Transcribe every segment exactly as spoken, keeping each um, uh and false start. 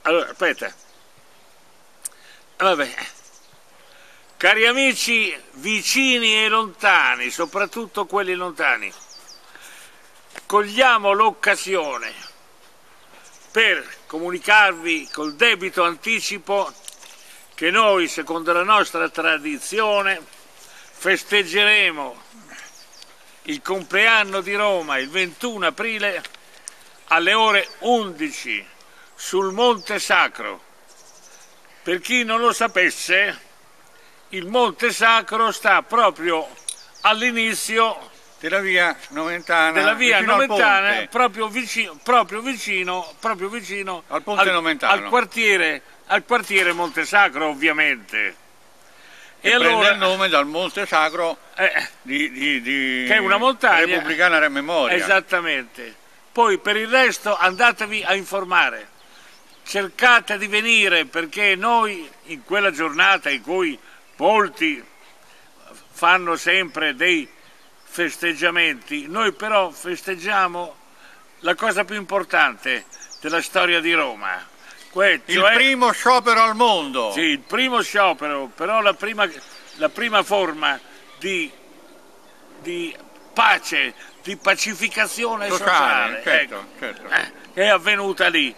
Allora, aspetta. Vabbè. Cari amici vicini e lontani, soprattutto quelli lontani, cogliamo l'occasione per comunicarvi col debito anticipo che noi, secondo la nostra tradizione, festeggeremo il compleanno di Roma il ventuno aprile alle ore undici sul Monte Sacro. Per chi non lo sapesse, il Monte Sacro sta proprio all'inizio della via Nomentana, della via vicino Nomentana, proprio vicino, proprio vicino, proprio vicino al ponte al, Nomentano, al quartiere, al quartiere Monte Sacro, ovviamente. E, e allora, prende il nome dal Monte Sacro eh, di, di, di che è una montagna repubblicana memoria. Esattamente. Poi per il resto andatevi a informare, cercate di venire, perché noi in quella giornata in cui molti fanno sempre dei festeggiamenti, noi però festeggiamo la cosa più importante della storia di Roma. Que cioè, il primo sciopero al mondo. Sì, il primo sciopero, però la prima, la prima forma di, di pace, di pacificazione sociale, sociale certo, ecco, certo. Eh, che è avvenuta lì.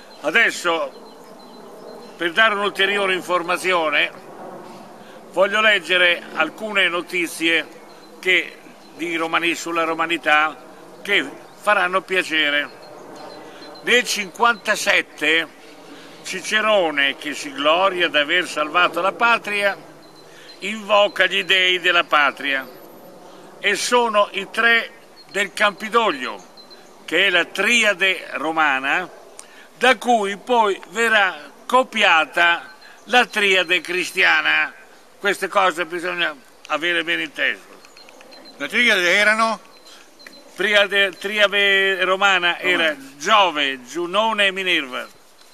Adesso, per dare un'ulteriore informazione, voglio leggere alcune notizie che, di romani, sulla romanità che faranno piacere. Nel cinquantasette Cicerone, che si gloria di aver salvato la patria, invoca gli dei della patria, e sono i tre del Campidoglio, che è la triade romana, da cui poi verrà copiata la triade cristiana. Queste cose bisogna avere ben inteso. Le triade erano? Triade, triade romana era Giove, Giunone e Minerva.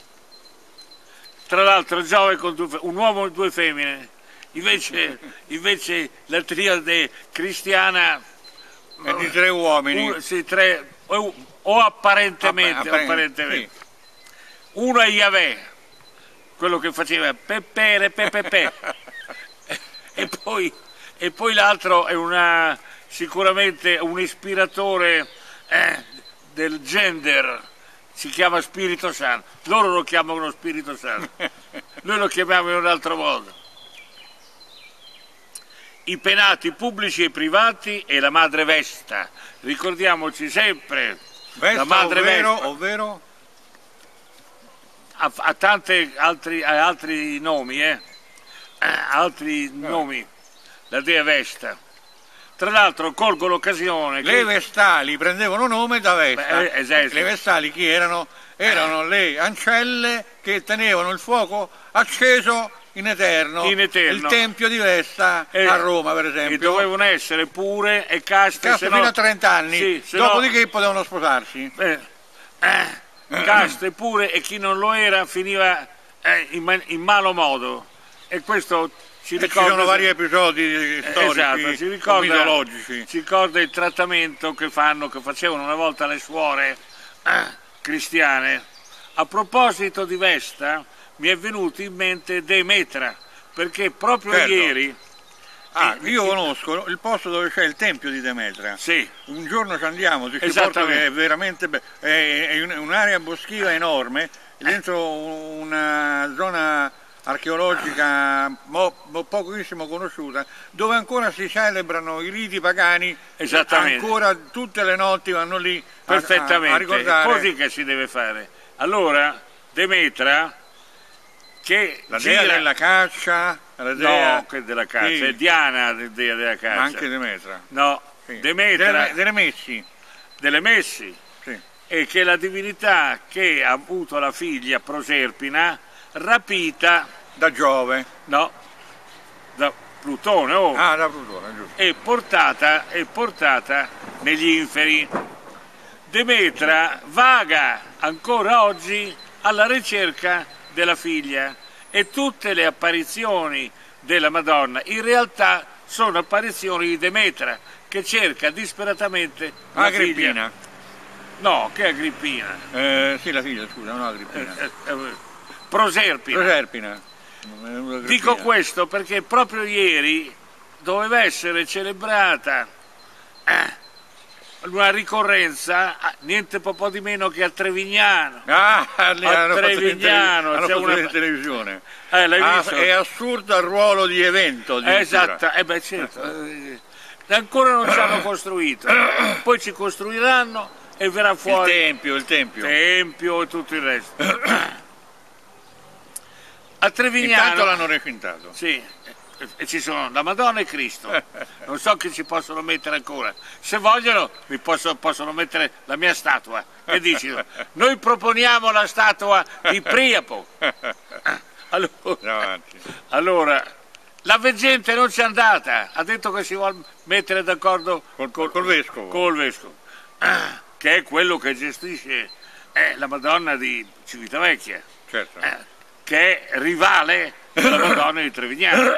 Tra l'altro Giove con due, un uomo e due femmine. Invece, invece la triade cristiana è di tre uomini. Un, sì, tre, o, o apparentemente, Appare, apparentemente. Sì. Uno è Yahweh, quello che faceva pepere pepepe. e poi, e poi l'altro è una, sicuramente un ispiratore eh, del gender, si chiama Spirito Santo. Loro lo chiamano Spirito Santo, noi lo chiamiamo in un altro modo. I penati pubblici e privati e la madre Vesta, ricordiamoci sempre Vesta, la madre ovvero, Vesta ovvero? Ha, ha tanti altri, ha altri nomi, eh? altri no. nomi, la dea Vesta. Tra l'altro colgo l'occasione. Le che... Vestali prendevano nome da Vesta. Beh, esatto. Le Vestali chi erano? Erano le ancelle che tenevano il fuoco acceso in eterno, in eterno. Il tempio di Vesta eh, a Roma, per esempio. E dovevano essere pure e caste, caste fino no... a trenta anni, sì, dopodiché no... potevano sposarsi. Eh, eh, caste pure, e chi non lo era finiva eh, in, man... in malo modo. E questo ci ricorda... Ci sono vari episodi storici, esatto, ci ricorda, mitologici. Ci ricorda il trattamento che fanno, che facevano una volta le suore eh, cristiane. A proposito di Vesta, mi è venuto in mente Demetra, perché proprio certo. ieri... Ah, io conosco il posto dove c'è il tempio di Demetra. Sì. Un giorno ci andiamo, ci porta, che è veramente be- è un'area boschiva enorme, dentro una zona archeologica mo, mo, pochissimo conosciuta, dove ancora si celebrano i riti pagani. Esattamente. Ancora tutte le notti vanno lì a, perfettamente, a, a ricordare. Così che si deve fare. Allora, Demetra, che la gira... dea della caccia, la dea... no, che della caccia, sì. è Diana, la dea della caccia. Ma anche Demetra. No, sì. Demetra... Delle, delle messi. Delle messi. Sì. E che la divinità che ha avuto la figlia Proserpina, rapita... Da Giove. No, da Plutone. Oh. Ah, da Plutone, giusto. E portata, è portata negli inferi. Demetra vaga ancora oggi alla ricerca della figlia, e tutte le apparizioni della Madonna in realtà sono apparizioni di Demetra, che cerca disperatamente la Agrippina. figlia. No, che Agrippina? Eh, sì, la figlia, scusa, no Agrippina. Eh, eh, Proserpina. Proserpina. Dico questo perché proprio ieri doveva essere celebrata eh, una ricorrenza, niente po' di meno che a Trevignano. Ah, a Trevignano hanno c'è fatto una in televisione. Eh, l'hai ah, visto? È assurdo il ruolo di evento. Esatto, eh beh, certo. Ancora non ci hanno costruito, poi ci costruiranno e verrà fuori il tempio, il tempio, tempio e tutto il resto. A Trevignano intanto l'hanno recintato. Sì, e ci sono la Madonna e Cristo. Non so che ci possono mettere ancora. Se vogliono mi posso, possono mettere la mia statua. Che dici? Noi proponiamo la statua di Priapo. Allora, allora la veggente non c'è andata, ha detto che si vuole mettere d'accordo col, col, col vescovo, col vescovo ah, che è quello che gestisce eh, la Madonna di Civitavecchia, certo. eh, che è rivale della Madonna di Trevignano.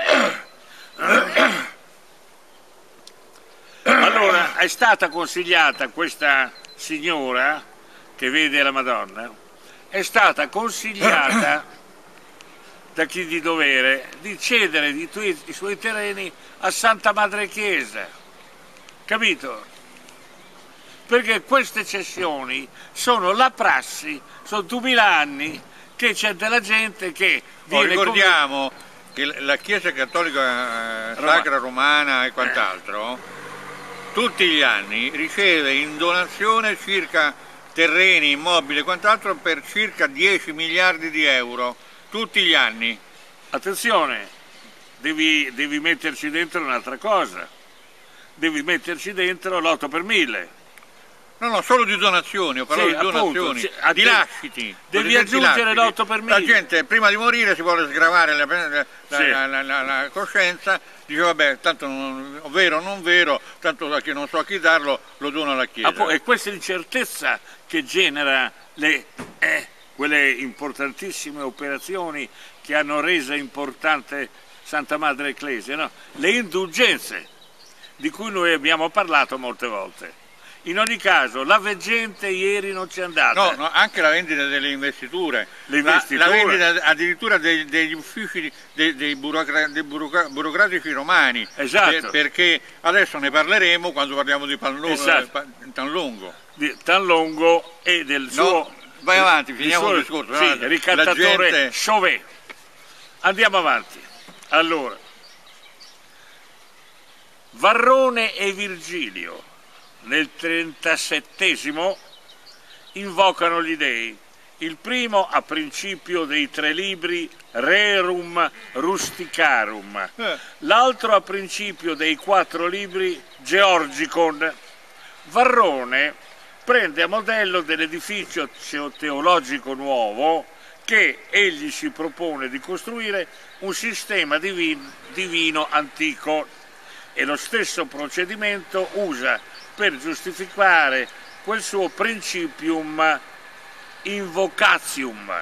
Allora è stata consigliata questa signora che vede la Madonna, è stata consigliata da chi di dovere di cedere i, tuoi, i suoi terreni a Santa Madre Chiesa, capito? Perché queste cessioni sono la prassi, sono duemila anni che c'è della gente che viene... Oh, ricordiamo come... che la Chiesa Cattolica eh, Sacra Romana e quant'altro tutti gli anni riceve in donazione circa terreni, immobili e quant'altro per circa dieci miliardi di euro. Tutti gli anni. Attenzione, devi, devi metterci dentro un'altra cosa, devi metterci dentro l'otto per mille. No, no, solo di donazioni, ho parlato sì, di donazioni, appunto, di lasciti. Devi aggiungere l'otto per mille. La gente prima di morire si vuole sgravare la, la, sì. la, la, la, la coscienza, dice vabbè, tanto non, vero o non vero, tanto da che non so a chi darlo, lo dono alla Chiesa. E questa è l'incertezza che genera le... Eh, quelle importantissime operazioni che hanno reso importante Santa Madre Ecclesia, no? Le indulgenze di cui noi abbiamo parlato molte volte. In ogni caso, la veggente ieri non c'è andata. No, no, anche la vendita delle investiture, Le investiture. La, la vendita addirittura dei, degli uffici dei, dei, burocra, dei burocra, burocratici romani, esatto. per, perché adesso ne parleremo quando parliamo di Panlongo, esatto. Tanlongo. Di Tanlongo e del suo... No. Vai avanti, finiamo il, suo, il discorso. Sì, no? Ricattatore gente... Chauvet. Andiamo avanti. Allora, Varrone e Virgilio nel trentasettesimo invocano gli dei. Il primo a principio dei tre libri Rerum Rusticarum, eh. l'altro a principio dei quattro libri Georgicon. Varrone prende a modello dell'edificio teologico nuovo che egli si propone di costruire un sistema divino, divino antico e lo stesso procedimento usa per giustificare quel suo principium invocatium,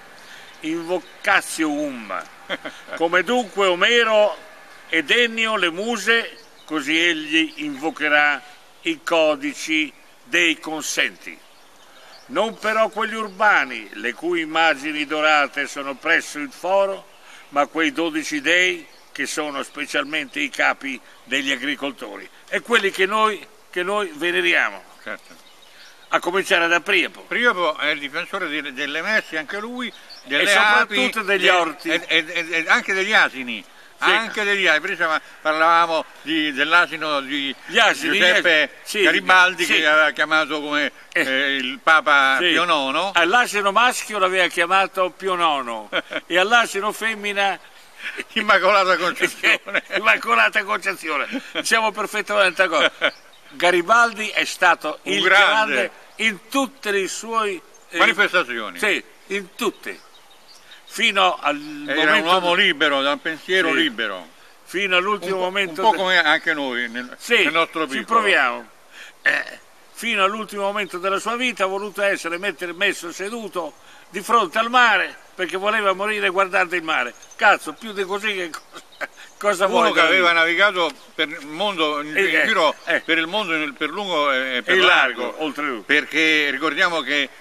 invocatium, come dunque Omero ed Ennio le muse, così egli invocherà i codici dei consenti. Non però quelli urbani, le cui immagini dorate sono presso il foro, ma quei dodici dei che sono specialmente i capi degli agricoltori e quelli che noi, che noi veneriamo. Certo. A cominciare da Priapo. Priapo è il difensore delle, delle messi, anche lui, delle e soprattutto api, degli de, orti. E, e, e, e anche degli asini. Sì. Anche degli asini, prima parlavamo dell'asino di asini, Giuseppe sì, Garibaldi sì. che aveva chiamato come eh, il Papa sì. Pio nono. All'asino maschio l'aveva chiamato Pio nono e all'asino femmina Immacolata Concezione. Immacolata Concezione. Siamo perfettamente d'accordo. Garibaldi è stato un il grande. grande in tutte le sue eh, manifestazioni. Sì, in tutte. Fino al Era momento un uomo libero, da un pensiero sì. libero. Fino all'ultimo un, momento. Un po' come anche noi nel, sì, nel nostro piccolo. Ci proviamo. Eh, fino all'ultimo momento della sua vita ha voluto essere mettere, messo seduto di fronte al mare perché voleva morire guardando il mare. Cazzo, più di così che cosa, cosa Uno vuoi? che aveva navigato per il mondo in, eh, in giro eh, per il mondo per lungo e per e largo, largo oltretutto. Perché ricordiamo che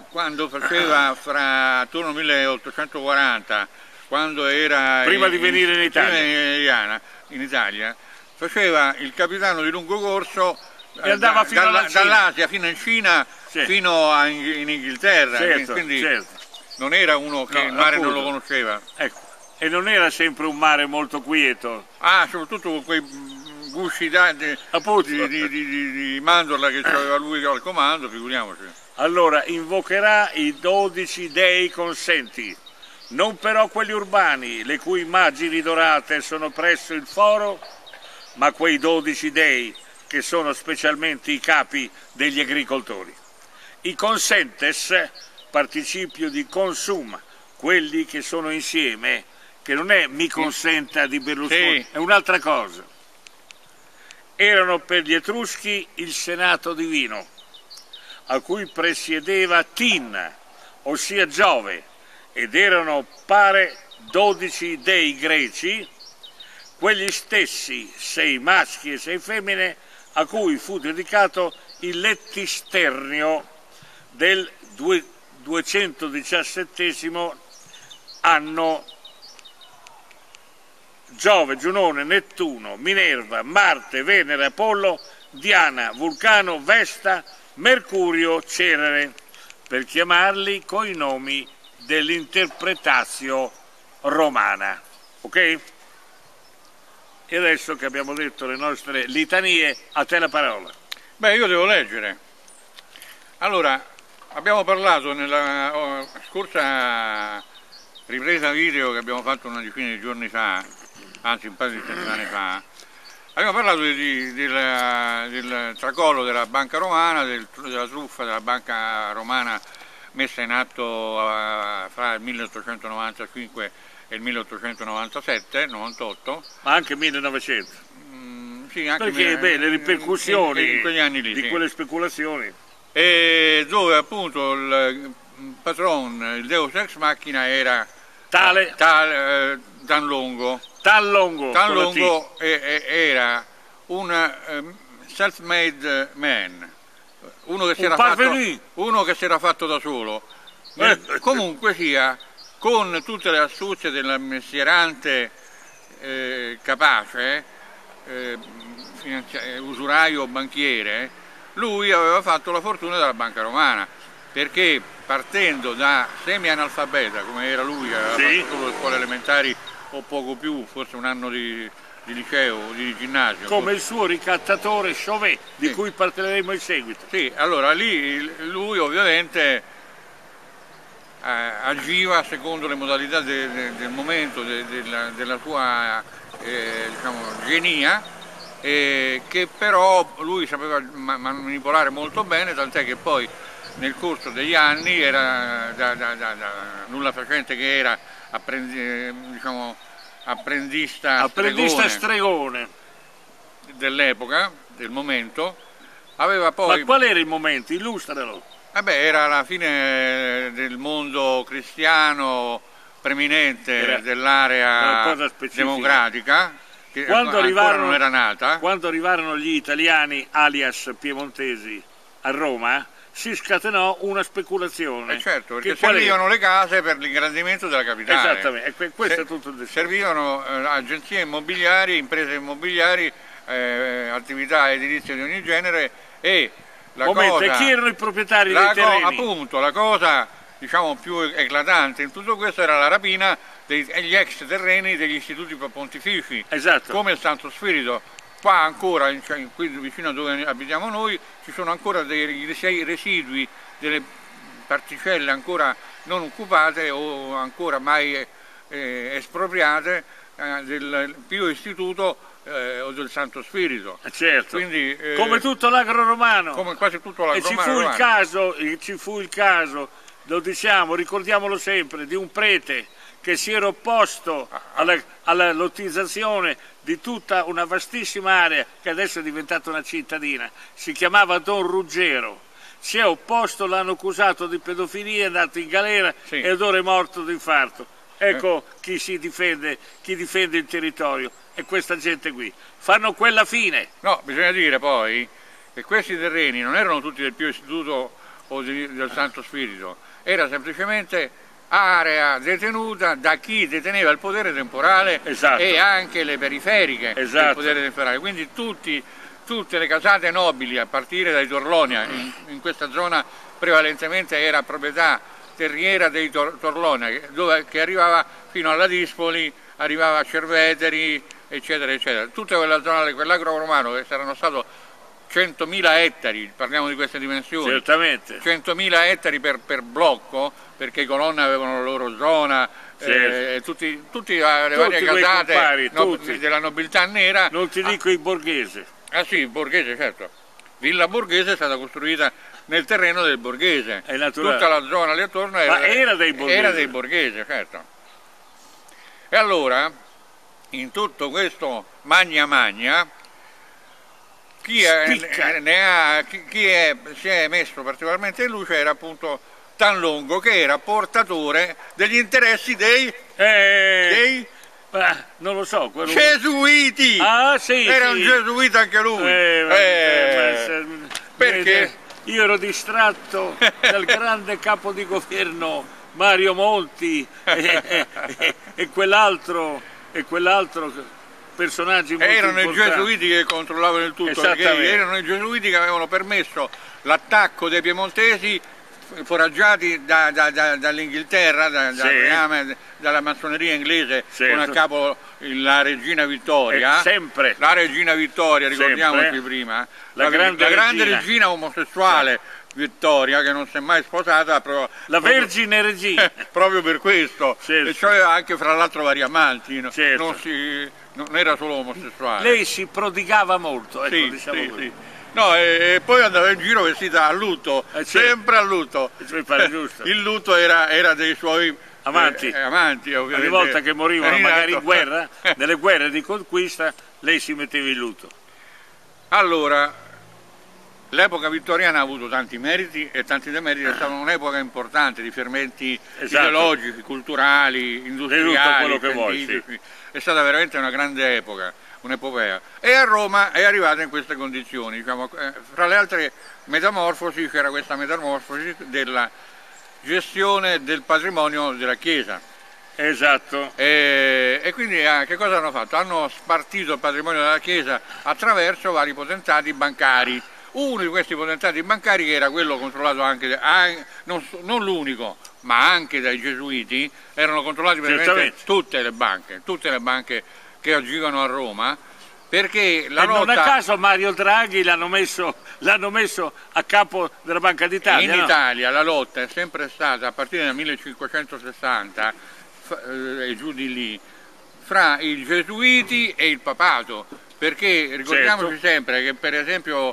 quando faceva fra attorno al milleottocentoquaranta, quando era prima in, di venire in Italia. In, in Italia, faceva il capitano di lungo corso e andava da, fino dalla, Cina. dall'Asia fino in Cina, sì. fino a, in Inghilterra, certo, quindi certo. non era uno che no, il mare appunto. non lo conosceva. Ecco. E non era sempre un mare molto quieto. Ah, soprattutto con quei gusci di, di, di, di, di mandorla che aveva lui al comando, figuriamoci. Allora, invocherà i dodici dei consenti, non però quelli urbani, le cui immagini dorate sono presso il foro, ma quei dodici dei che sono specialmente i capi degli agricoltori. I consentes, participio di consum, quelli che sono insieme, che non è mi consenta di Berlusconi, sì. È un'altra cosa. Erano per gli Etruschi il Senato divino, a cui presiedeva Tin, ossia Giove, ed erano pare dodici dei greci, quegli stessi sei maschi e sei femmine a cui fu dedicato il lettisternio del duecentodiciassettesimo anno. Giove, Giunone, Nettuno, Minerva, Marte, Venere, Apollo, Diana, Vulcano, Vesta, Mercurio, Cerere, per chiamarli coi nomi dell'interpretatio romana. Ok? E adesso che abbiamo detto le nostre litanie, a te la parola. Beh, io devo leggere. Allora, abbiamo parlato nella oh, scorsa ripresa video che abbiamo fatto una decina di giorni fa, anzi un paio di settimane fa, abbiamo parlato di, di, del, del tracollo della banca romana, del, della truffa della banca romana messa in atto uh, fra il milleottocentonovantacinque e il milleottocentonovantasette, novantotto. Ma anche millenovecento. Mm, sì, anche perché mille, beh, le ripercussioni in, in quegli anni lì, di sì. quelle speculazioni. E dove appunto il patron, il Deus ex machina era tale, tale eh, Danlongo. Danlongo, Danlongo era un um, self-made man, uno che, si era fatto, uno che si era fatto da solo. Eh. Comunque sia, con tutte le astuzie del mestierante eh, capace, eh, usuraio usuraio-banchiere, lui aveva fatto la fortuna della banca romana, perché partendo da semi-analfabeta, come era lui, che aveva sì. fatto solo le scuole elementari o poco più, forse un anno di, di liceo o di ginnasio. Come il suo ricattatore Chauvet, di sì. cui parleremo in seguito. Sì, allora lì lui ovviamente eh, agiva secondo le modalità de, de, del momento, de, de, della, della sua eh, diciamo, genia, eh, che però lui sapeva manipolare molto bene, tant'è che poi nel corso degli anni era da, da, da, da nulla facente che era apprendi, diciamo, apprendista, apprendista stregone, stregone dell'epoca, del momento, aveva poi... Ma qual era il momento? Illustralo. Eh beh, era la fine del mondo cristiano preminente dell'area democratica, che quando ancora arrivarono, non era nata. Quando arrivarono gli italiani, alias piemontesi, a Roma, si scatenò una speculazione. Eh certo, perché servivano le case per l'ingrandimento della capitale. Esattamente, questo Se, è tutto il discorso. Servivano eh, agenzie immobiliari, imprese immobiliari, eh, attività edilizie di ogni genere e la Momento, cosa... e chi erano i proprietari la dei terreni? Appunto, la cosa diciamo più eclatante in tutto questo era la rapina degli ex terreni degli istituti pontifici, esatto. come il Santo Spirito. Qua ancora, qui vicino a dove abitiamo noi, ci sono ancora dei residui, delle particelle ancora non occupate o ancora mai eh, espropriate eh, del Pio Istituto eh, o del Santo Spirito. Certo, quindi, eh, come tutto l'agro romano. Come quasi tutto l'agro romano. E ci fu il caso, ci fu il caso, lo diciamo, ricordiamolo sempre, di un prete che si era opposto alla, alla lottizzazione di tutta una vastissima area che adesso è diventata una cittadina, si chiamava Don Ruggero, si è opposto, l'hanno accusato di pedofilia, è andato in galera sì. ed ora è morto di infarto. Ecco eh. chi si difende, chi difende il territorio, è questa gente qui. Fanno quella fine. No, bisogna dire poi che questi terreni non erano tutti del Pio Istituto o di, del Santo Spirito, era semplicemente area detenuta da chi deteneva il potere temporale, esatto, e anche le periferiche, esatto, del potere temporale, quindi tutti, tutte le casate nobili a partire dai Torlonia, in, in questa zona prevalentemente era proprietà terriera dei Tor Torlonia, dove, che arrivava fino alla Dispoli, arrivava a Cerveteri, eccetera, eccetera. Tutta quella zona, quell'agro romano, che saranno stati centomila ettari, parliamo di queste dimensioni, certamente, centomila ettari per, per blocco, perché i colonni avevano la loro zona, certo, eh, tutti, tutti le tutti varie casate compari, no, tutti. della nobiltà nera. Non ti dico ah, i borghesi. Ah sì, il borghese, certo. Villa Borghese è stata costruita nel terreno del borghese, è naturale. Tutta la zona lì attorno era, Ma era dei borghesi. Era dei borghesi, certo. E allora, in tutto questo magna magna, chi, è, ne ha, chi, chi è, si è messo particolarmente in luce era appunto Tanlongo, che era portatore degli interessi dei, eh, dei ah, non lo so, quello... gesuiti. Ah, sì, era sì. un gesuita anche lui. Eh, eh, eh, perché? Io ero distratto dal grande capo di governo Mario Monti e, e, e, e quell'altro e quell'altro personaggi molto erano importanti. I gesuiti che controllavano il tutto, perché erano i gesuiti che avevano permesso l'attacco dei piemontesi foraggiati da, da, da, dall'Inghilterra, da, sì, da, dalla massoneria inglese, sì, con a capo la regina Vittoria, eh, sempre. La regina Vittoria, ricordiamoci prima, la, la grande, la grande regina. regina omosessuale, sì, Vittoria, che non si è mai sposata, proprio, la proprio, vergine regina, proprio per questo, certo, e cioè anche fra l'altro vari amanti, no? Certo. non, si, non era solo omosessuale. Lei si prodigava molto, ecco, sì, diciamo sì, così. Sì. No, e, e poi andava in giro vestita a lutto, eh, sempre a lutto. Mi pare giusto. Il lutto era, era dei suoi amanti, eh, amanti ogni volta che morivano magari in guerra, nelle guerre di conquista, lei si metteva in lutto. Allora, l'epoca vittoriana ha avuto tanti meriti e tanti demeriti, è stata un'epoca importante di fermenti, esatto, ideologici, culturali, industriali, quello che vuoi, sì. È stata veramente una grande epoca, un'epopea. E a Roma è arrivata in queste condizioni, diciamo, eh, fra le altre metamorfosi c'era questa metamorfosi della gestione del patrimonio della Chiesa. Esatto. E, e quindi eh, che cosa hanno fatto? Hanno spartito il patrimonio della Chiesa attraverso vari potentati bancari. Uno di questi potentati bancari, che era quello controllato anche, anche non, non l'unico, ma anche dai gesuiti, erano controllati per tutte le banche, tutte le banche che agivano a Roma, perché la e lotta... non a caso Mario Draghi l'hanno messo, l'hanno messo a capo della Banca d'Italia. In no? Italia la lotta è sempre stata, a partire dal millecinquecentosessanta e giù di lì, fra i gesuiti e il papato, perché ricordiamoci, certo, sempre che per esempio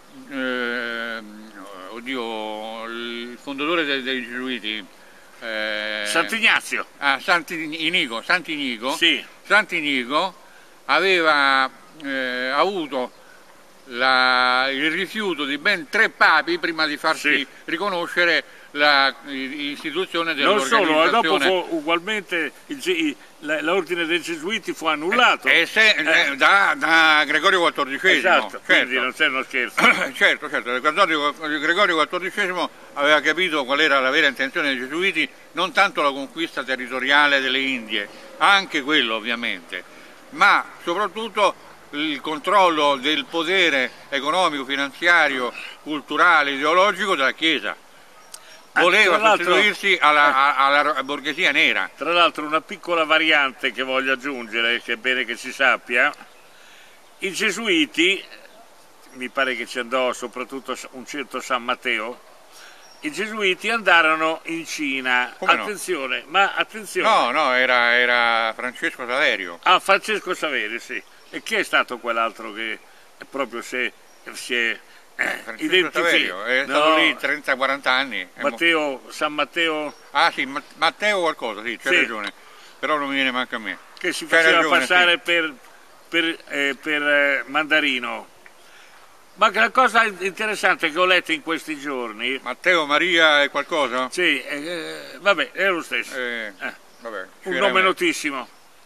eh, oddio, il fondatore dei, dei gesuiti, eh, Sant'Ignazio, ah, Sant'Inigo, Sant'Inigo, sì, Sant'Inigo aveva eh, avuto la, il rifiuto di ben tre papi prima di farsi, sì, riconoscere l'istituzione dell'organizzazione. Non solo, dopo fu, ugualmente l'ordine dei Gesuiti fu annullato. Eh, se, eh. Da, da Gregorio quattordicesimo. Esatto, certo. Quindi non c'è uno scherzo. certo, certo, Gregorio quattordicesimo aveva capito qual era la vera intenzione dei Gesuiti, non tanto la conquista territoriale delle Indie, anche quello ovviamente, ma soprattutto il controllo del potere economico, finanziario, culturale, ideologico della Chiesa. Voleva sostituirsi alla, alla borghesia nera. Tra l'altro una piccola variante che voglio aggiungere, che è bene che si sappia: i gesuiti, mi pare che ci andò soprattutto un certo San Matteo, i gesuiti andarono in Cina. Come attenzione, no? ma attenzione. No, no, era, era Francesco Saverio. Ah, Francesco Saverio, sì. E chi è stato quell'altro che proprio si, si è Francesco Saverio, è stato no, lì trenta quaranta anni. Matteo, San Matteo... Ah sì, Matteo qualcosa, sì, c'è, sì, ragione, però non mi viene manco a me. Che si faceva ragione, passare, sì, per, per, eh, per eh, mandarino. Ma la cosa interessante che ho letto in questi giorni... Matteo Maria è qualcosa? Sì, eh, vabbè, è lo stesso. Eh, eh. Vabbè, un nome me. notissimo.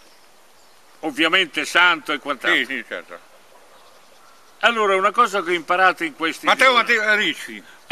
Ovviamente santo e quant'altro. Sì, sì, certo. Allora, una cosa che ho imparato in questi Matteo giorni... Matteo Ricci.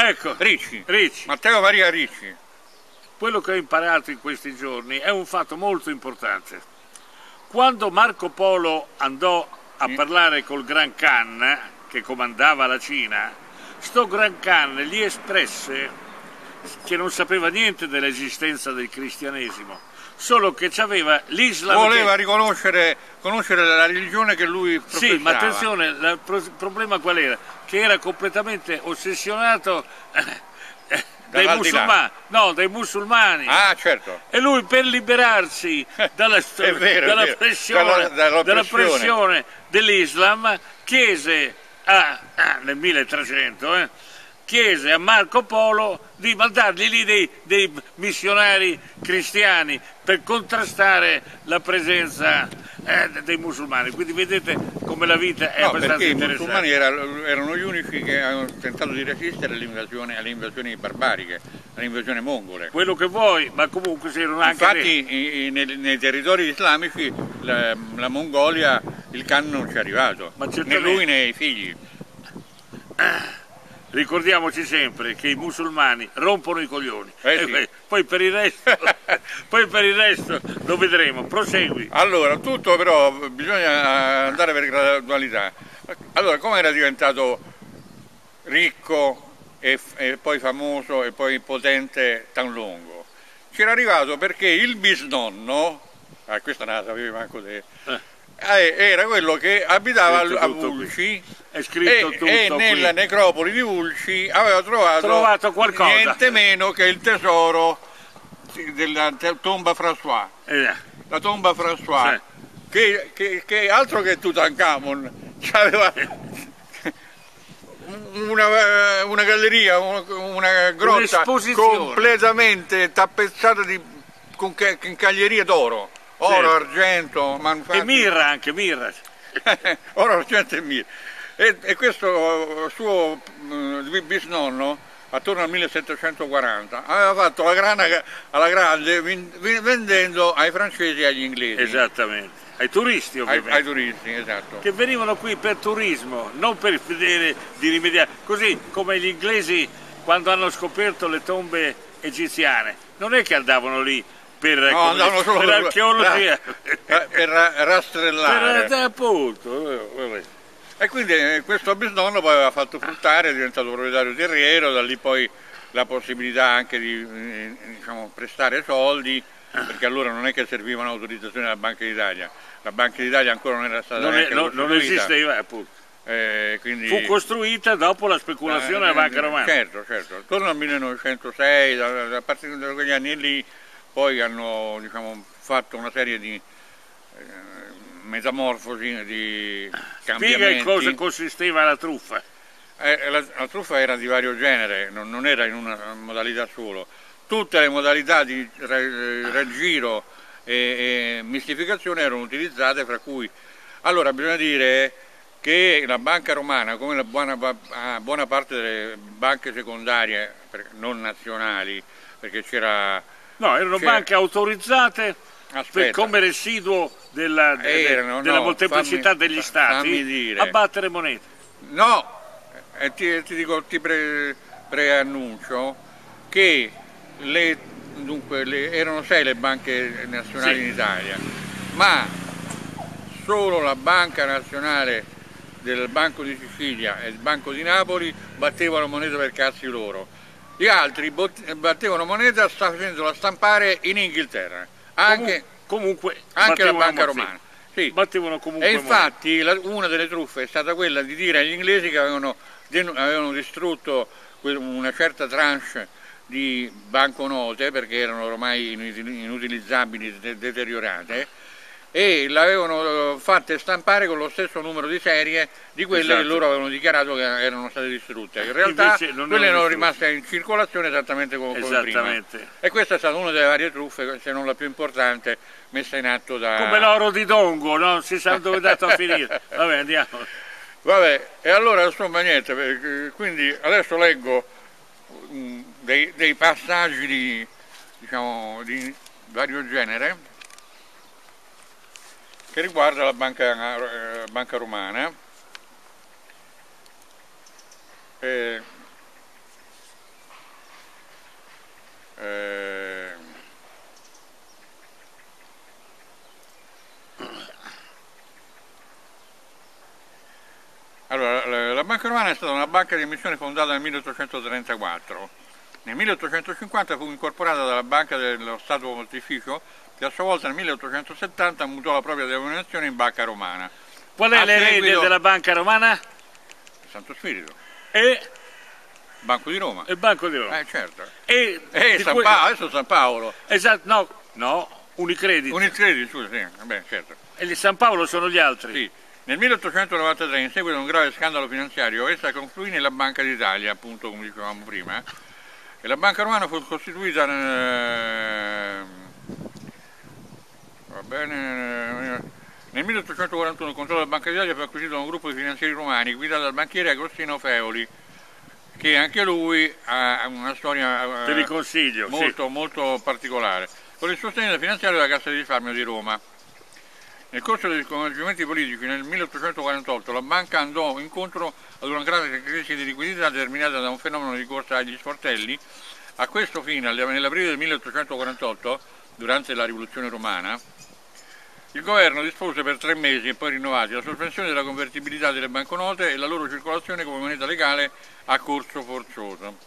Ecco, Ricci. Ricci. Matteo Maria Ricci. Quello che ho imparato in questi giorni è un fatto molto importante. Quando Marco Polo andò a sì. parlare col Gran Khan, che comandava la Cina, sto Gran Khan gli espresse che non sapeva niente dell'esistenza del cristianesimo, solo che c'aveva l'Islam. Voleva che... riconoscere conoscere la religione che lui professava. Sì, ma attenzione, il problema qual era? Che era completamente ossessionato dai musulmani, no, dai musulmani. Ah, certo. E lui, per liberarsi dalla, vero, dalla, pressione, dalla, dalla, dalla pressione dell'Islam, chiese a, ah, nel milletrecento eh, chiese a Marco Polo di mandargli lì dei, dei missionari cristiani per contrastare la presenza eh, dei musulmani. Quindi vedete come la vita è no, abbastanza interessante. I musulmani erano, erano gli unici che hanno tentato di resistere alle invasioni, alle invasioni barbariche, alle invasioni mongole. Quello che vuoi, ma comunque c'erano anche... Infatti dei... nei, nei territori islamici la, la Mongolia, il Khan non ci è arrivato, né lui né i figli. Ah. Ricordiamoci sempre che i musulmani rompono i coglioni, eh sì. e poi, per il resto, poi per il resto lo vedremo. Prosegui. Allora, tutto però bisogna andare per gradualità. Allora, come era diventato ricco e, e poi famoso e poi potente tan lungo? C'era arrivato perché il bisnonno, ah, questa non la sapevi manco te, eh. Eh, era quello che abitava a Vulci è scritto e, tutto e nella qui. necropoli di Vulci aveva trovato, trovato qualcosa. niente meno che il tesoro della tomba François, eh. la tomba François, sì. che, che, che altro che Tutankhamon, aveva una, una galleria, una, una grotta completamente tappezzata di, con caglierie d'oro. Oro, sì. argento, manufatti... E mirra anche, mirra. Oro, argento e mirra. E, e questo suo uh, bisnonno, attorno al millesettecentoquaranta, aveva fatto la grana alla grande vendendo ai francesi e agli inglesi. Esattamente, ai turisti ovviamente. Ai, ai turisti, esatto. Che venivano qui per turismo, non per vedere di rimediare. Così come gli inglesi quando hanno scoperto le tombe egiziane, non è che andavano lì per, no, come, solo per per archeologia, per, per rastrellare. Per, appunto. E quindi questo bisnonno poi aveva fatto fruttare, è diventato proprietario terriero, da lì poi la possibilità anche di diciamo, prestare soldi, perché allora non è che servivano autorizzazioni della Banca d'Italia, la Banca d'Italia ancora non era stata non, è, non, non esisteva appunto. Eh, quindi... Fu costruita dopo la speculazione eh, della Banca Romana. Certo, certo, attorno al millenovecentosei, a partire da quegli anni lì, poi hanno diciamo, fatto una serie di eh, metamorfosi, di cambiamenti. Spiega in cosa consisteva la truffa. Eh, la, la truffa era di vario genere, non, non era in una modalità solo. Tutte le modalità di raggiro e, e mistificazione erano utilizzate, fra cui... Allora, bisogna dire che la Banca Romana, come la buona, buona parte delle banche secondarie, non nazionali, perché c'era... No, erano banche autorizzate per, come residuo della, de, Erano, della no, molteplicità fammi, degli stati a battere monete. No, eh, ti, ti dico, ti pre, preannuncio che le, dunque, le, erano sei le banche nazionali sì. in Italia, ma solo la Banca Nazionale del Banco di Sicilia e il Banco di Napoli battevano moneta per cazzi loro. Gli altri battevano moneta facendola stampare in Inghilterra, anche, comunque, anche la Banca Romana. Sì. Battevano comunque e infatti la, una delle truffe è stata quella di dire agli inglesi che avevano, avevano distrutto una certa tranche di banconote perché erano ormai inutilizzabili, deteriorate, e l'avevano fatte stampare con lo stesso numero di serie di quelle esatto. che loro avevano dichiarato che erano state distrutte. In realtà quelle erano rimaste in circolazione esattamente come, come prima. E questa è stata una delle varie truffe, se non la più importante, messa in atto da... Come l'oro di Dongo, non si sa dove è andato a finire. Vabbè, andiamo. Vabbè, e allora insomma niente, quindi adesso leggo dei, dei passaggi di, diciamo, di vario genere che riguarda la banca, eh, banca romana. Eh, eh, allora, la, la Banca Romana è stata una banca di emissione fondata nel milleottocentotrentaquattro. Nel milleottocentocinquanta fu incorporata dalla Banca dello Stato Pontificio, che a sua volta nel milleottocentosettanta mutò la propria denominazione in Banca Romana. Qual è l'erede della Banca Romana? Santo Spirito. E? Banco di Roma. Il Banco di Roma. Eh, certo. E eh, San que... Paolo, adesso San Paolo. Esatto, no, no, Unicredit. Unicredit, scusa, sì, vabbè, certo. E gli San Paolo sono gli altri? Sì. Nel milleottocentonovantatré, in seguito a un grave scandalo finanziario, essa confluì nella Banca d'Italia, appunto come dicevamo prima, e la Banca Romana fu costituita eh, va bene, nel milleottocentoquarantuno il controllo della Banca d'Italia fu acquisito da un gruppo di finanzieri romani guidato dal banchiere Agostino Feoli, che anche lui ha una storia Te li consiglio, molto, sì. molto particolare, con il sostegno finanziario della Cassa di risparmio di Roma. Nel corso dei coinvolgimenti politici nel milleottocentoquarantotto la banca andò incontro ad una grave crisi di liquidità determinata da un fenomeno di corsa agli sportelli. A questo fine, nell'aprile del milleottocentoquarantotto, durante la rivoluzione romana, il governo dispose per tre mesi e poi rinnovati la sospensione della convertibilità delle banconote e la loro circolazione come moneta legale a corso forzoso.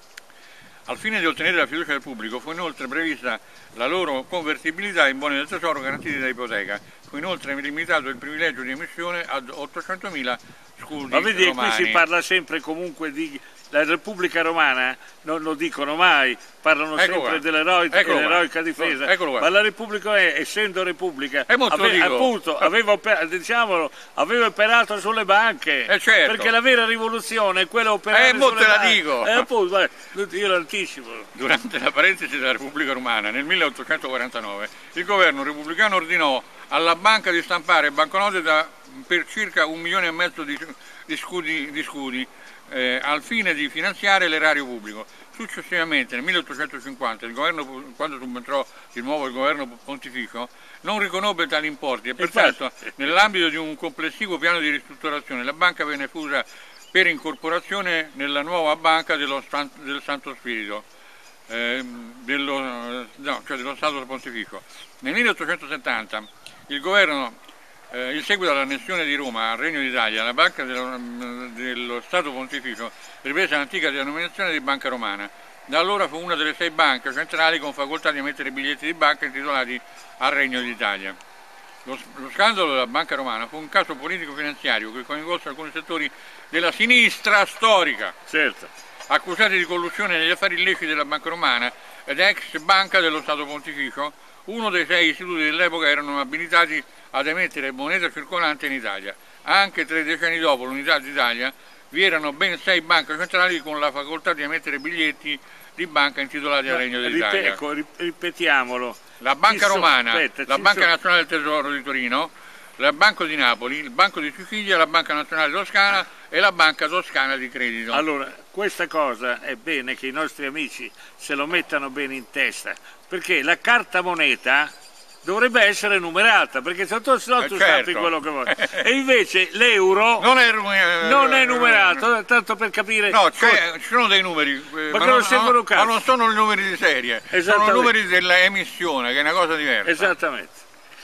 Al fine di ottenere la fiducia del pubblico fu inoltre prevista la loro convertibilità in buoni del tesoro garantiti da ipoteca. Fu inoltre limitato il privilegio di emissione ad ottocentomila scudi Ma vedi, romani. Qui si parla sempre comunque di... La Repubblica Romana non lo dicono mai, parlano Ecco sempre dell'eroica difesa, ma la Repubblica, è, essendo Repubblica, ave, appunto, aveva, diciamolo, aveva operato sulle banche, eh certo. Perché la vera rivoluzione è quella operata eh, sulle te la banche. dico. Eh, appunto, beh, io l'anticipo. Durante la parentesi della Repubblica Romana, nel milleottocentoquarantanove, il governo repubblicano ordinò alla banca di stampare banconote da, per circa un milione e mezzo di, di scudi, di scudi Eh, al fine di finanziare l'erario pubblico. Successivamente, nel milleottocentocinquanta, il governo, quando subentrò di nuovo il governo pontificio, non riconobbe tali importi e pertanto, nell'ambito di un complessivo piano di ristrutturazione, la banca venne fusa per incorporazione nella nuova banca dello, del Santo Spirito, eh, dello, no, cioè dello Stato Pontificio. Nel milleottocentosettanta il governo Eh, in seguito all'annessione di Roma al Regno d'Italia, la banca dello, dello Stato Pontificio riprese l'antica denominazione di Banca Romana. Da allora fu una delle sei banche centrali con facoltà di emettere biglietti di banca intitolati al Regno d'Italia. Lo, lo scandalo della Banca Romana fu un caso politico-finanziario che coinvolse alcuni settori della sinistra storica, certo, accusati di collusione negli affari illeciti della Banca Romana ed ex banca dello Stato Pontificio. Uno dei sei istituti dell'epoca erano abilitati ad emettere moneta circolante in Italia. Anche tre decenni dopo l'unità d'Italia vi erano ben sei banche centrali con la facoltà di emettere biglietti di banca intitolati al Regno d'Italia. Ecco, ripetiamolo. La Banca ci Romana, so, aspetta, la Banca so. Nazionale del Tesoro di Torino, la Banca di Napoli, il Banco di Sicilia, la Banca Nazionale Toscana e la Banca Toscana di Credito. Allora, questa cosa è bene che i nostri amici se lo mettano bene in testa, perché la carta moneta dovrebbe essere numerata, perché se tu, se no, tu certo. stampi quello che vuoi. E invece l'euro non è, eh, non è numerato, tanto per capire. No, ci sono dei numeri, eh, ma, ma, non, non, non, ma non sono i numeri di serie, sono i numeri dell'emissione, che è una cosa diversa. Esattamente.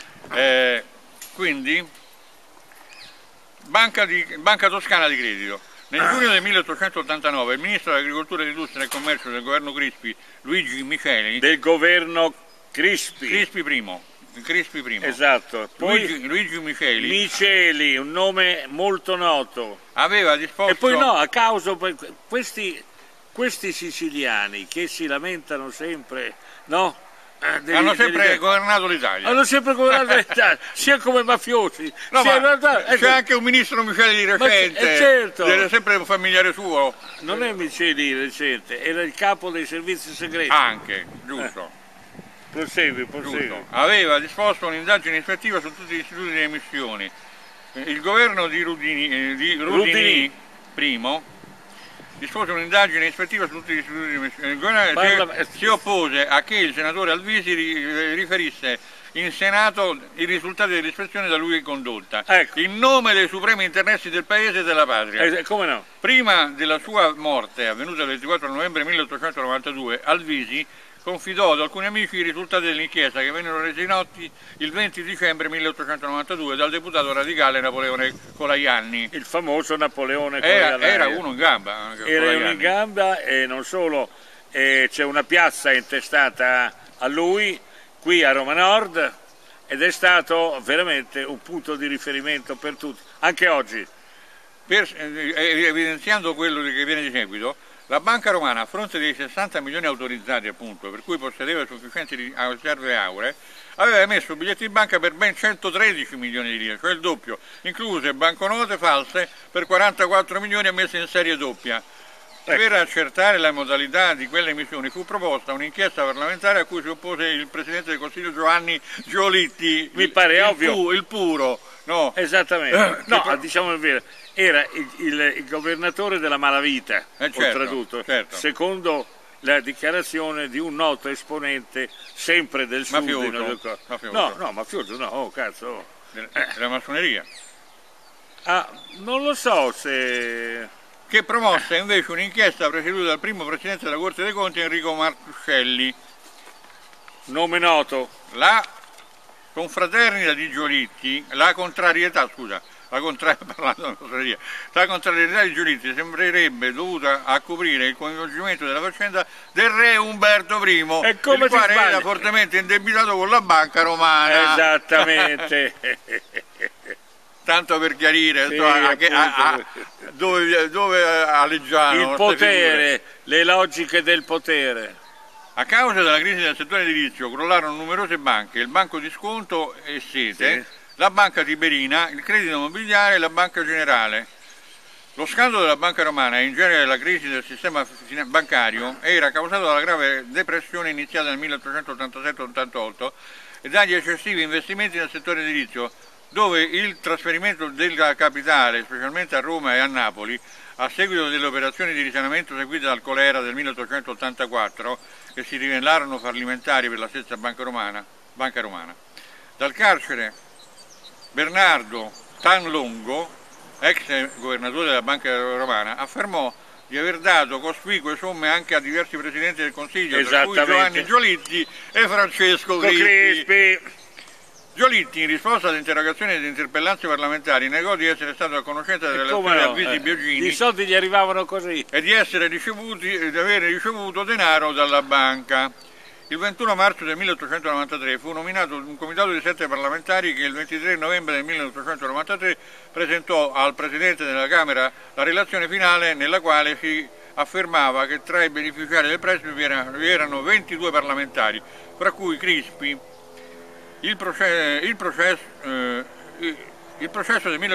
Eh, quindi, Banca, di, Banca Toscana di Credito. Nel giugno del milleottocentottantanove il ministro dell'Agricoltura, dell'Industria e del Commercio del governo Crispi, Luigi Micheli, del governo Crispi. Crispi primo. Crispi primo. Esatto. Poi Luigi, Luigi Micheli. Miceli, un nome molto noto. Aveva disposto... E poi no, a causa questi, questi siciliani che si lamentano sempre, no? Eh, degli, hanno sempre degli... governato l'Italia. Hanno sempre governato l'Italia, sia come mafiosi. No, sia ma realtà, ecco. C'è anche un ministro Micheli di recente, ma, eh, certo. Era sempre un familiare suo. Non è Miceli recente, era il capo dei servizi segreti. Anche, giusto. Eh. Prosegui, prosegui. Aveva disposto un'indagine ispettiva su tutti gli istituti di emissioni. Il governo di Rudini, eh, di Rudini, Rudini. primo dispose un'indagine ispettiva su tutti gli istituti di emissioni. Il governo Parla... si, si oppose a che il senatore Alvisi riferisse in Senato i risultati dell'ispezione da lui condotta, ecco. in nome dei supremi interessi del paese e della patria. Eh, come no? Prima della sua morte, avvenuta il ventiquattro novembre milleottocentonovantadue, Alvisi confidò ad alcuni amici i risultati dell'inchiesta che vennero resi noti il venti dicembre milleottocentonovantadue dal deputato radicale Napoleone Colajanni. Il famoso Napoleone Colajanni. Era, era uno in gamba. Era uno in gamba e non solo, eh, c'è una piazza intestata a lui qui a Roma Nord ed è stato veramente un punto di riferimento per tutti, anche oggi. Per, eh, evidenziando quello che viene di seguito, la Banca Romana, a fronte dei sessanta milioni autorizzati, appunto, per cui possedeva sufficienti riserve auree, aveva emesso biglietti di banca per ben centotredici milioni di lire, cioè il doppio, incluse banconote false per quarantaquattro milioni emesse in serie doppia. Ecco. Per accertare la modalità di quelle emissioni fu proposta un'inchiesta parlamentare a cui si oppose il Presidente del Consiglio Giovanni Giolitti. Mi pare il, ovvio. Pu, il puro, no? Esattamente. No, diciamo il vero. Era il, il, il governatore della malavita, eh certo, oltretutto, certo. secondo la dichiarazione di un noto esponente sempre del sud. Mafioso, Del... mafioso. No, no, mafioso no, oh cazzo. Della, eh. della massoneria. Ah, non lo so se... Che promosse invece un'inchiesta presieduta dal primo Presidente della Corte dei Conti, Enrico Martuscelli. Nome noto. La confraternita di Giolitti, la contrarietà, scusa, La, contra... la contrarietà di Giolitti sembrerebbe dovuta a coprire il coinvolgimento della faccenda del re Umberto primo, e come il quale era fortemente indebitato con la Banca Romana. Esattamente. Tanto per chiarire, sì, so, a che, a, a, dove, dove alleggiano il potere, le logiche del potere. A causa della crisi del settore edilizio crollarono numerose banche, il Banco di Sconto e Sete, sì. La Banca Tiberina, il Credito Immobiliare e la Banca Generale. Lo scandalo della Banca Romana e in genere la crisi del sistema bancario era causato dalla grave depressione iniziata nel milleottocentottantasette ottantotto e dagli eccessivi investimenti nel settore edilizio, dove il trasferimento della capitale, specialmente a Roma e a Napoli, a seguito delle operazioni di risanamento seguite dal colera del milleottocentottantaquattro, che si rivelarono fallimentari per la stessa Banca Romana, Banca Romana. Dal carcere Bernardo Tanlongo, ex governatore della Banca Romana, affermò di aver dato cospicue somme anche a diversi presidenti del Consiglio, tra cui Giovanni Giolitti e Francesco Crispi. Crispi. Giolitti, in risposta alle interrogazioni ed interpellanze parlamentari, negò di essere stato a conoscenza delle relazioni no? Avvisi eh, Biagini. I soldi gli arrivavano così. E di essere ricevuti, di aver ricevuto denaro dalla banca. Il ventuno marzo del milleottocentonovantatré fu nominato un comitato di sette parlamentari che il ventitré novembre del milleottocentonovantatré presentò al Presidente della Camera la relazione finale nella quale si affermava che tra i beneficiari del prestito vi erano ventidue parlamentari, fra cui Crispi. Il processo, il, processo, eh, il processo del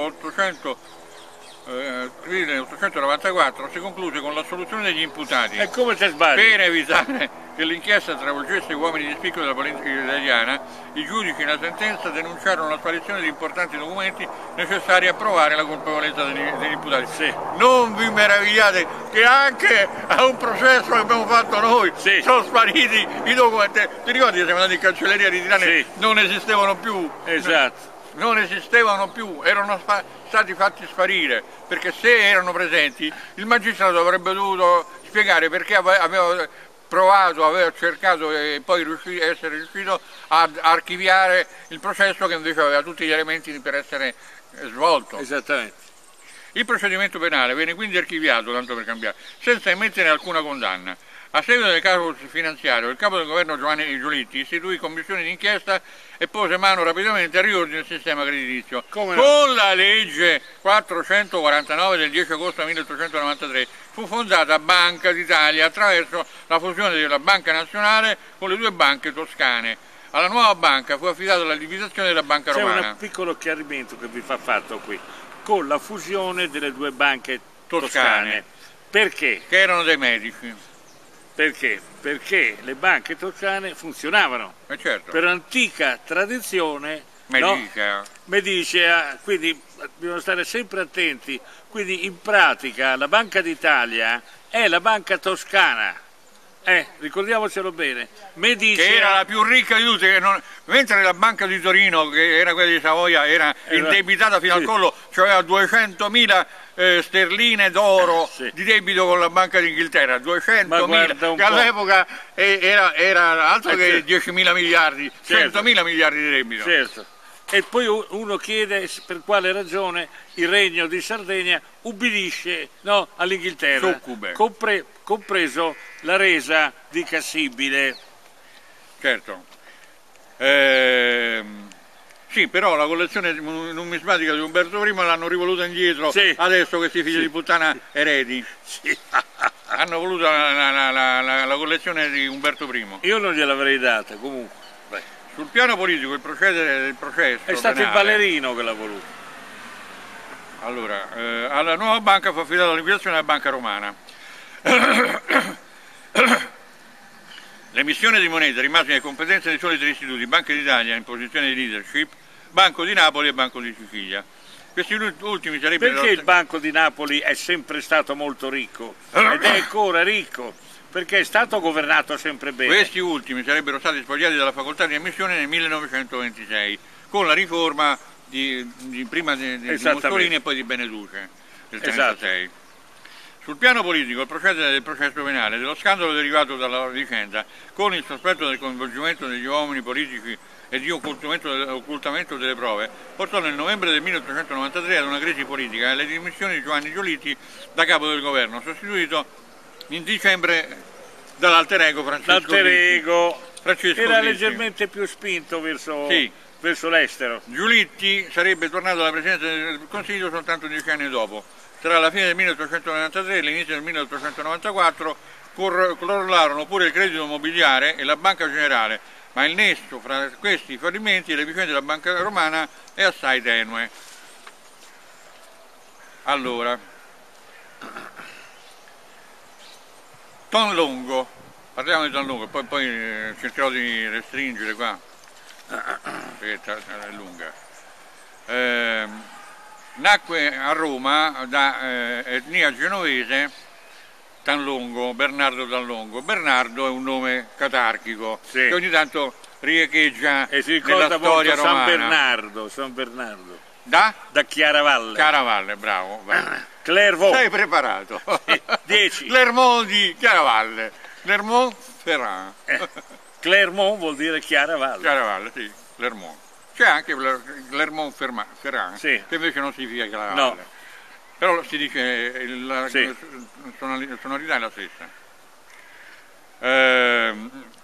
milleottocentonovantaquattro si concluse con l'assoluzione degli imputati. E come si sbaglia? Per evitare che l'inchiesta travolgesse gli uomini di spicco della politica italiana, i giudici nella sentenza denunciarono la sparizione di importanti documenti necessari a provare la colpevolezza degli, degli imputati. Sì. Non vi meravigliate che anche a un processo che abbiamo fatto noi sì. sono spariti i documenti. Ti ricordi che siamo andati in cancelleria di Tirana? Sì. Non esistevano più. Esatto. Non esistevano più, erano stati fatti sparire, perché se erano presenti il magistrato avrebbe dovuto spiegare perché aveva provato, aveva cercato e poi riuscì, essere riuscito ad archiviare il processo che invece aveva tutti gli elementi per essere svolto. Esattamente. Il procedimento penale venne quindi archiviato, tanto per cambiare, senza emettere alcuna condanna. A seguito del caso finanziario, il capo del governo Giovanni Giolitti istituì commissioni d'inchiesta e pose mano rapidamente al riordino del sistema creditizio. Come no? Con la legge quattrocentoquarantanove del dieci agosto milleottocentonovantatré fu fondata Banca d'Italia attraverso la fusione della Banca Nazionale con le due banche toscane. Alla nuova banca fu affidata la liquidazione della Banca Romana. C'è un piccolo chiarimento che vi fa fatto qui, con la fusione delle due banche toscane. toscane. Perché? Che erano dei medici. Perché? Perché le banche toscane funzionavano, eh certo. per antica tradizione medicea, no? medicea, quindi bisogna stare sempre attenti, quindi in pratica la Banca d'Italia è la banca toscana, eh, ricordiamocelo bene, medicea, che era la più ricca di tutte, che non... mentre la Banca di Torino, che era quella di Savoia, era indebitata fino sì. al collo, cioè aveva duecentomila eh, sterline d'oro sì. di debito con la Banca d'Inghilterra, duecentomila, che all'epoca era, era altro eh, che certo. diecimila miliardi, certo. centomila miliardi di debito. Certo. E poi uno chiede per quale ragione il Regno di Sardegna ubbidisce no, all'Inghilterra, compre, compreso la resa di Cassibile. Certo. Ehm... Sì, però la collezione numismatica di Umberto primo l'hanno rivoluta indietro, sì. Adesso questi figli sì. di puttana eredi. Sì. Hanno voluto la, la, la, la, la collezione di Umberto primo. Io non gliel'avrei data, comunque. Beh. Sul piano politico il procedere del processo è stato penale, il ballerino che l'ha voluto. Allora, eh, alla nuova banca fu affidata la liquidazione della Banca Romana. L'emissione di moneta rimase nelle competenze dei soliti istituti Banca d'Italia in posizione di leadership, Banco di Napoli e Banco di Sicilia. Questi ultimi sarebbero... Perché il Banco di Napoli è sempre stato molto ricco ed è ancora ricco? Perché è stato governato sempre bene. Questi ultimi sarebbero stati spogliati dalla facoltà di emissione nel millenovecentoventisei, con la riforma di, di prima di, di Mussolini e poi di Beneduce, del trentasei. Esatto. Sul piano politico, il procedere del processo penale dello scandalo derivato dalla vicenda, con il sospetto del coinvolgimento degli uomini politici e di occultamento delle prove, portò nel novembre del milleottocentonovantatré ad una crisi politica e alle dimissioni di Giovanni Giolitti da capo del governo, sostituito in dicembre dall'alter ego Francesco L'alter ego Francesco era Gritti. leggermente più spinto verso, sì. verso l'estero. Giolitti sarebbe tornato alla presidenza del Consiglio soltanto dieci anni dopo. Tra la fine del milleottocentonovantatré e l'inizio del milleottocentonovantaquattro crollarono pure il credito mobiliare e la Banca Generale, ma il nesso fra questi fallimenti e le vicende della Banca Romana è assai tenue. Allora, Ton Longo, parliamo di Ton Longo, poi, poi eh, cercherò di restringere qua, perché è lunga. Eh, nacque a Roma da eh, etnia genovese Tanlongo, Bernardo Tanlongo. Bernardo è un nome catarchico, sì, che ogni tanto riecheggia e si nella storia San romana. Bernardo, San Bernardo. Da? Da Chiaravalle. Chiaravalle, bravo. Clermont. Sei preparato. Sì, dieci. Clermont di Chiaravalle. Clermont-Ferrand. Eh, Clermont vuol dire Chiaravalle. Chiaravalle, sì, Clermont. C'è anche Clermont-Ferrand, sì, che invece non significa Chiaravalle. No. Però si dice la sì, sonorità è la stessa. Eh,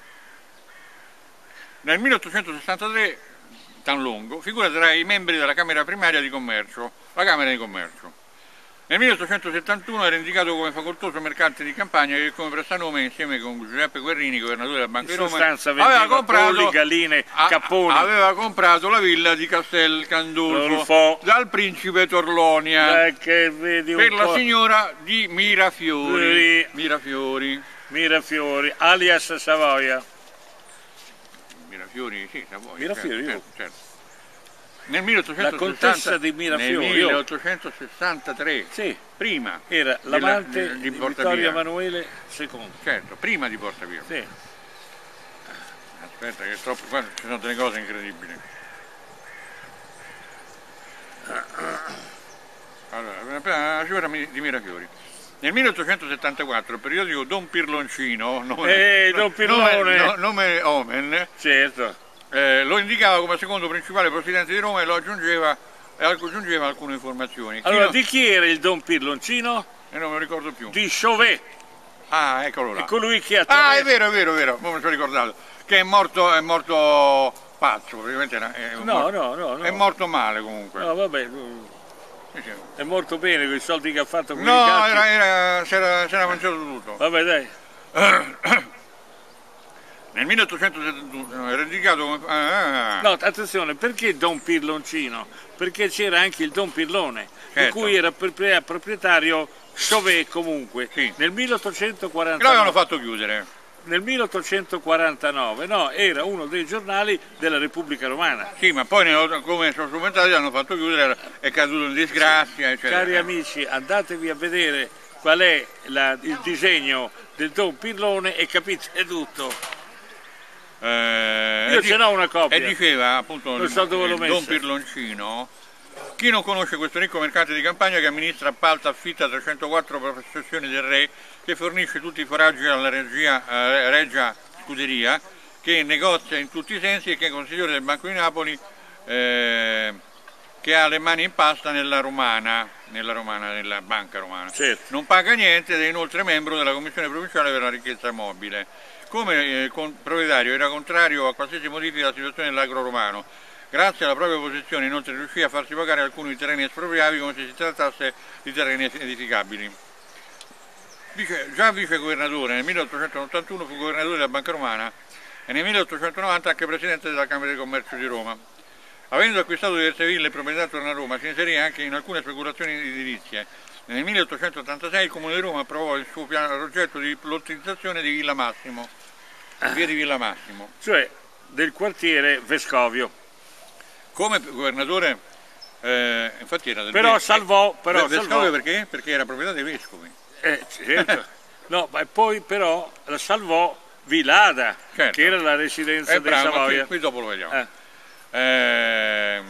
nel milleottocentosessantatré Tanlongo figura tra i membri della Camera Primaria di Commercio, la Camera di Commercio. Nel milleottocentosettantuno era indicato come facoltoso mercante di campagna che come prestanome insieme con Giuseppe Guerrini, governatore della Banca di Roma, aveva comprato, polli, galline, capponi. aveva comprato la villa di Castel Gandolfo dal principe Torlonia eh, che vedi un per la po'. signora di Mirafiori, Mirafiori. Mirafiori, alias Savoia. Mirafiori, sì, Savoia. Mirafiori, certo, certo. Nel milleottocentosessanta, la contessa di Mirafiori, nel milleottocentosessantatré, sì, prima era l'amante di, di, di Vittorio Emanuele secondo. Certo, prima di Portavia. Sì. Aspetta, che è troppo, qua ci sono delle cose incredibili. Allora, la signora di Mirafiori. Nel milleottocentosettantaquattro il periodico Don Pirloncino, nome, eh, Don Pirlone. nome, nome omen, certo, Eh, lo indicava come secondo principale presidente di Roma e lo aggiungeva, e aggiungeva alcune informazioni. Allora, chi di chi era il Don Pirloncino? E eh, non me lo ricordo più. Di Chauvet. Ah, eccolo là. È colui che ha Ah, è vero, è vero, è vero, non me lo sono ricordato. Che è morto, è morto pazzo, praticamente era, è, no, morto, no, no, no. È morto male comunque. No, vabbè. Sì, sì. È morto bene con i soldi che ha fatto con no, i cazzi. No, era, si era, si era mangiato tutto. Vabbè, dai. Nel milleottocentosettantuno era indicato come... Ah, ah. No, attenzione, perché Don Pirloncino? Perché c'era anche il Don Pirlone, certo, di cui era proprietario Chauvet comunque. Sì. Nel milleottocentoquarantanove... L'avevano fatto chiudere. Nel milleottocentoquarantanove, no, era uno dei giornali della Repubblica Romana. Sì, ma poi come sono strumentali l'hanno fatto chiudere, è caduto in disgrazia, sì, eccetera. Cari amici, andatevi a vedere qual è la, il disegno del Don Pirlone e capite tutto. Eh, Io ce n'ho una copia. E diceva appunto non so dove l'ho il Don Pirloncino Chi non conosce questo ricco mercante di campagna che amministra, appalta, affitta trecentoquattro possessioni del re, che fornisce tutti i foraggi alla regia, eh, Regia Scuderia, che negozia in tutti i sensi e che è consigliere del Banco di Napoli, eh, che ha le mani in pasta nella romana, nella, romana, nella banca romana. Certo. Non paga niente ed è inoltre membro della Commissione Provinciale per la Ricchezza Mobile. Come eh, proprietario era contrario a qualsiasi modifica della situazione dell'agro romano. Grazie alla propria posizione inoltre riuscì a farsi pagare alcuni terreni espropriati come se si trattasse di terreni edificabili. Vice, già vice governatore nel milleottocentottantuno fu governatore della Banca Romana e nel milleottocentonovanta anche presidente della Camera di Commercio di Roma. Avendo acquistato diverse ville e proprietà attorno a Roma, si inserì anche in alcune speculazioni edilizie. Nel milleottocentottantasei il Comune di Roma approvò il suo piano progetto di lottizzazione di Villa Massimo, via di Villa Massimo. Cioè del quartiere Vescovio. Come governatore, eh, infatti era del Però salvò... Però Vescovio salvò. Perché? Perché era proprietà dei vescovi. Eh, certo. No, ma poi però la salvò Vilada, certo. che era la residenza eh, dei bravo, Savoia. Qui, qui dopo lo vediamo. Eh. Eh,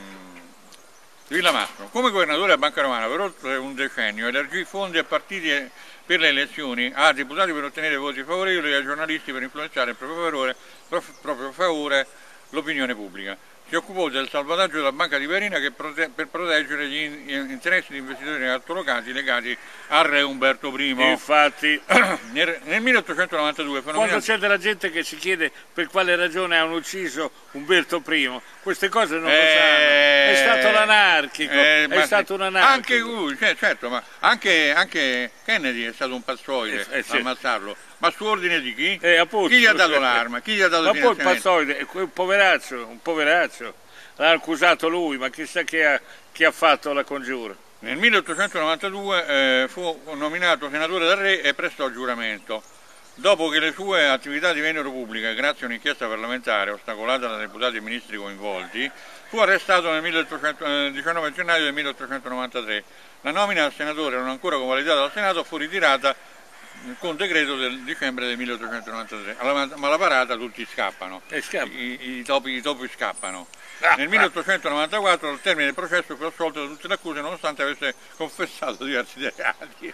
Villa Massimo. Come governatore della Banca Romana per oltre un decennio elargì fondi a partiti per le elezioni, a deputati per ottenere voti favorevoli e ai giornalisti per influenzare in proprio favore, proprio favore l'opinione pubblica. Si occupò del salvataggio della Banca di Verina che prote per proteggere gli in interessi di investitori altolocati legati al re Umberto primo. Infatti, nel, nel milleottocentonovantadue fu quando c'è della gente che si chiede per quale ragione hanno ucciso Umberto primo, queste cose non lo eh, sanno. È stato l'anarchico, eh, è stato un anarchico. Anche lui, cioè, certo, ma anche, anche Kennedy è stato un pazzoide eh, eh, a certo. ammazzarlo. Ma su ordine di chi? Eh, appunto, chi gli ha dato certo. l'arma? Chi gli ha dato ma il poi il pazzoide, un poveraccio, un poveraccio, l'ha accusato lui, ma chissà chi ha, chi ha fatto la congiura. Nel milleottocentonovantadue eh, fu nominato senatore dal re e prestò giuramento. Dopo che le sue attività divennero pubbliche grazie a un'inchiesta parlamentare ostacolata da deputati e ministri coinvolti, fu arrestato nel diciannove gennaio del milleottocentonovantatré. La nomina al senatore, non ancora convalidata dal Senato, fu ritirata con decreto del dicembre del milleottocentonovantatré. Alla malaparata tutti scappano, e I, i, topi, i topi scappano. Nel milleottocentonovantaquattro al termine del processo fu assolto da tutte le accuse nonostante avesse confessato diversi reati.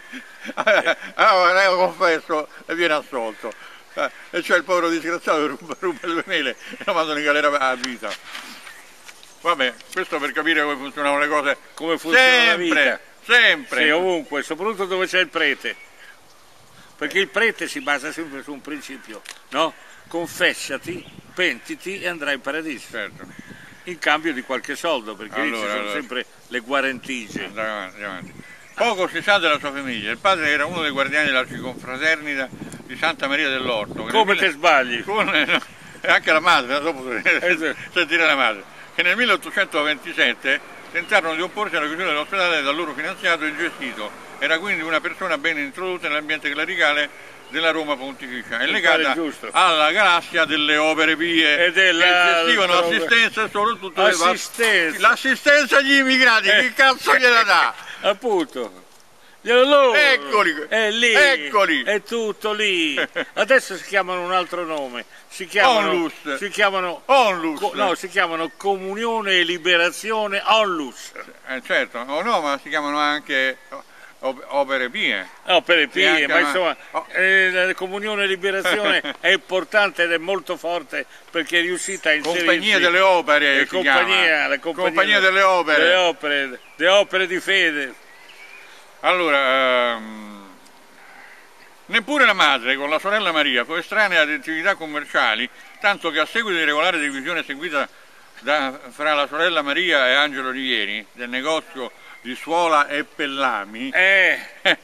Allora io confesso e viene assolto. E c'è il povero disgraziato che ruba, ruba le mele e lo mandano in galera a vita. Vabbè, questo per capire come funzionano le cose. Come funziona sempre, la vita. Sempre. Sì, ovunque, soprattutto dove c'è il prete. Perché il prete si basa sempre su un principio, no? Confessati, pentiti e andrai in paradiso. Certo. In cambio di qualche soldo, perché allora, lì ci sono allora. sempre le guarentigie. Andiamo avanti, andiamo avanti. Poco si sa della sua famiglia. Il padre era uno dei guardiani della confraternita di Santa Maria dell'Orto. Come te sbagli? Con, e anche la madre, dopo sentire la madre, che nel milleottocentoventisette tentarono di opporsi alla chiusura dell'ospedale da loro finanziato e gestito. Era quindi una persona ben introdotta nell'ambiente clericale della Roma Pontificia e legata alla galassia delle opere pie e della... che gestivano l'assistenza e soprattutto assistenza. l'assistenza agli immigrati. Eh. Che cazzo gliela dà? Appunto. Loro. Eccoli, è lì, eccoli, è tutto lì. Adesso si chiamano un altro nome, si chiamano Onlus, si chiamano Onlus. Co, no, si chiamano Comunione e Liberazione Onlus. Eh, certo, o no, ma si chiamano anche opere pie. Opere pie, ma insomma oh. eh, la Comunione e Liberazione è importante ed è molto forte perché è riuscita a inserirsi. Compagnia delle opere, eh, compagnia, la compagnia, compagnia delle opere. Delle opere, le opere di fede. Allora, ehm, neppure la madre con la sorella Maria fu estranea ad attività commerciali, tanto che a seguito di regolare divisione seguita da, fra la sorella Maria e Angelo Rivieri del negozio di Suola e Pellami, eh.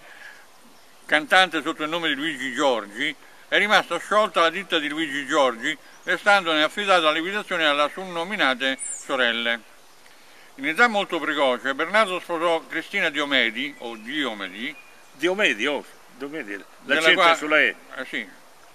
cantante sotto il nome di Luigi Giorgi, è rimasta sciolta la ditta di Luigi Giorgi, restandone affidata la liquidazione alla soprannominate sorelle. In età molto precoce Bernardo sposò Cristina Diomedi, o Diomedi, Diomedi, oh, Diomedi, l'accento sulla E. Eh sì.